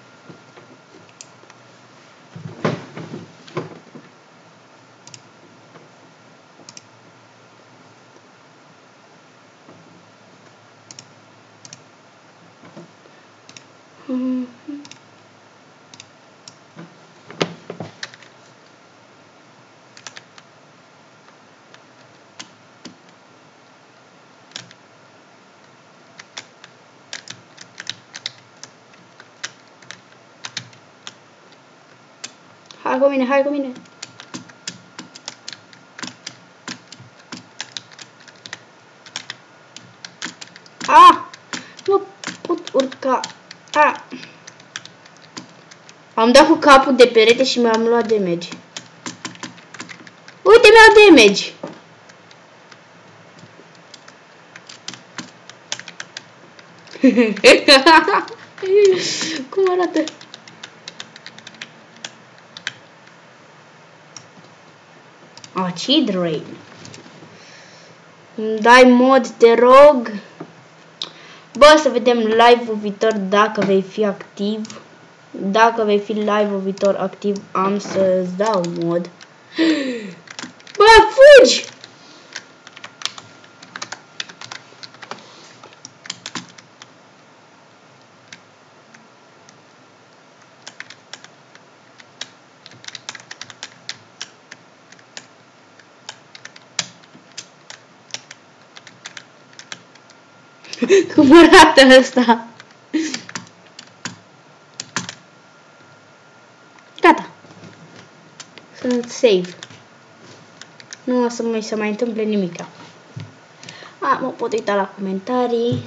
Hai cu mine, hai cu mine. Nu pot urca. Am dat cu capul de perete și mi-am luat damage. Uite, mi-au damage. Cum arată? Acid Rain. Dai mod, te rog. Bă, să vedem live-ul viitor dacă vei fi activ. Dacă vei fi live-ul viitor activ, am să-ți dau mod. Bă, fugi! Cum arată ăsta? Gata. Sunt safe. Nu o să se mai întâmple nimica. Mă pot uita la comentarii.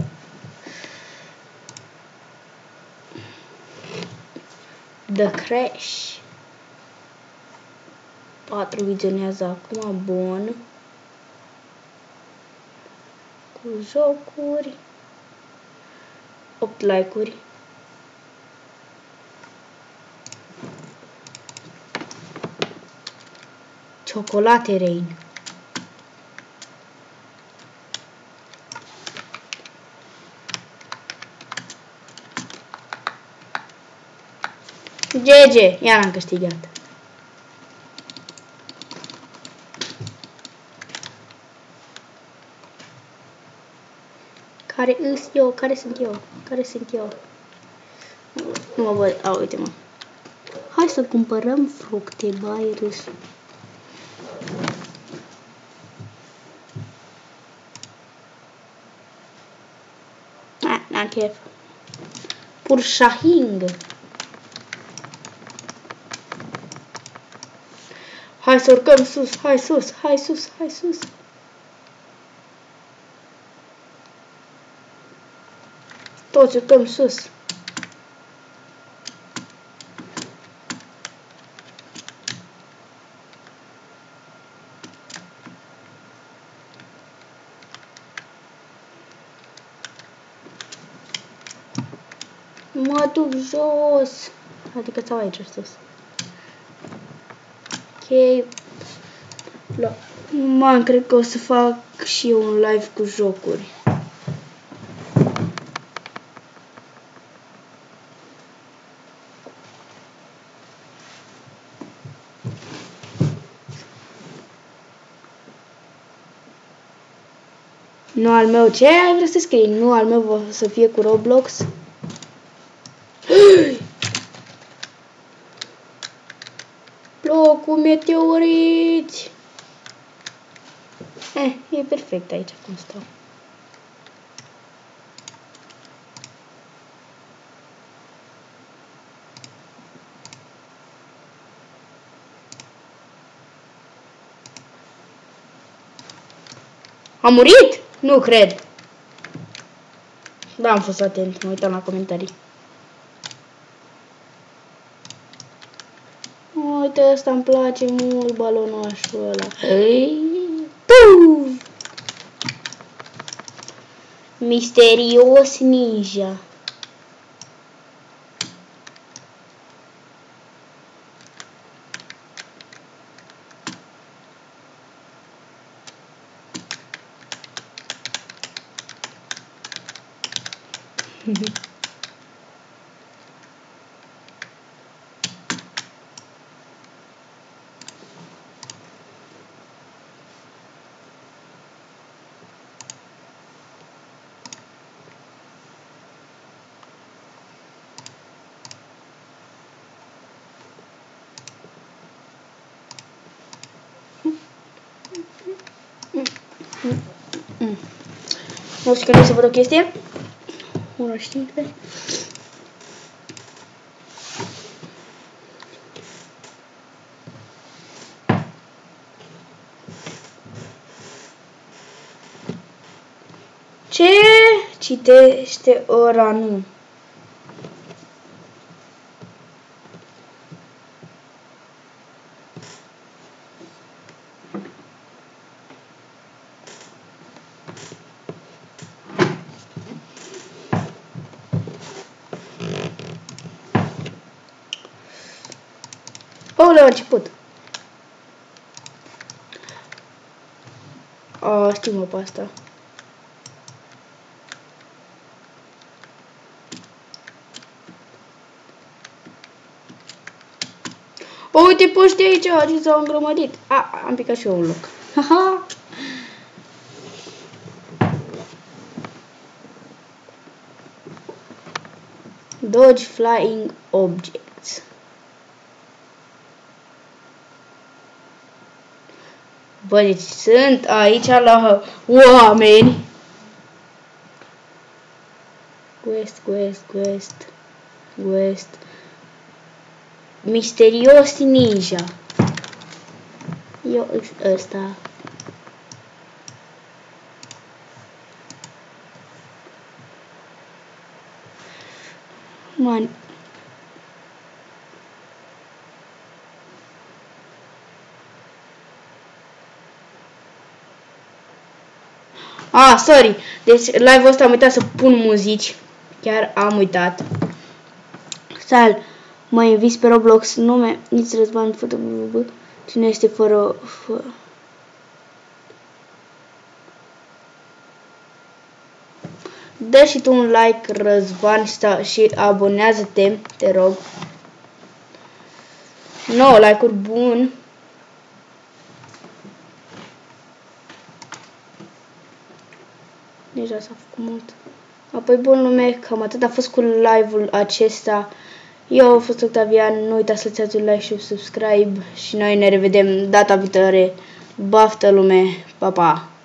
The Crash. 4 vizionează acum, bun. Cu jocuri. 8 like-uri. Ciocolate Rain. GG, iar am câștigat. Care îs eu? Care sunt eu? Care sunt eu? Nu mă văd. Uite-mă. Hai să cumpărăm fructe, bai râs. N-am chef. Pur Shahing. Hai să urcăm sus, hai sus, hai sus, hai sus. Toți urcăm sus. Mă duc jos. Adică sau aici sus. Ok. Man, cred că o să fac și eu un live cu jocuri. Nu al meu, ce ai vrea să scrii? Nu al meu o să fie cu Roblox. Locul meteoriți. E perfect aici cum stau. Am murit? Nu cred. Da, am fost atent, mă uitam la comentarii. Uite, ăsta îmi place mult, balonașul ăla. Misterios ninja. Nu știu că nu se văd o chestie. Ora știi. Ce citește ora nu? Oh, la început. Știu mă pe asta. Uite, pe ăștia aici, ce s-au îngrămădit. Am picat și eu un loc. Haha. Dodge flying objects. Bă, deci sunt aici la oameni. Quest. Misterios ninja. Eu ăsta. Man. Sorry. Deci live-ul ăsta am uitat să pun muzici. Chiar am uitat. Sal, mă inviți pe Roblox, nume, nici Răzvan, cine este fără... Dă și tu un like, Răzvan, și abonează-te, te rog. 9 like-uri, bun. Deja s-a făcut mult. Apoi, bun lume, cam atât a fost cu live-ul acesta. Eu am fost Octavian, nu uitați să dați un like și un subscribe și noi ne revedem data viitoare. Baftă lume, pa, pa!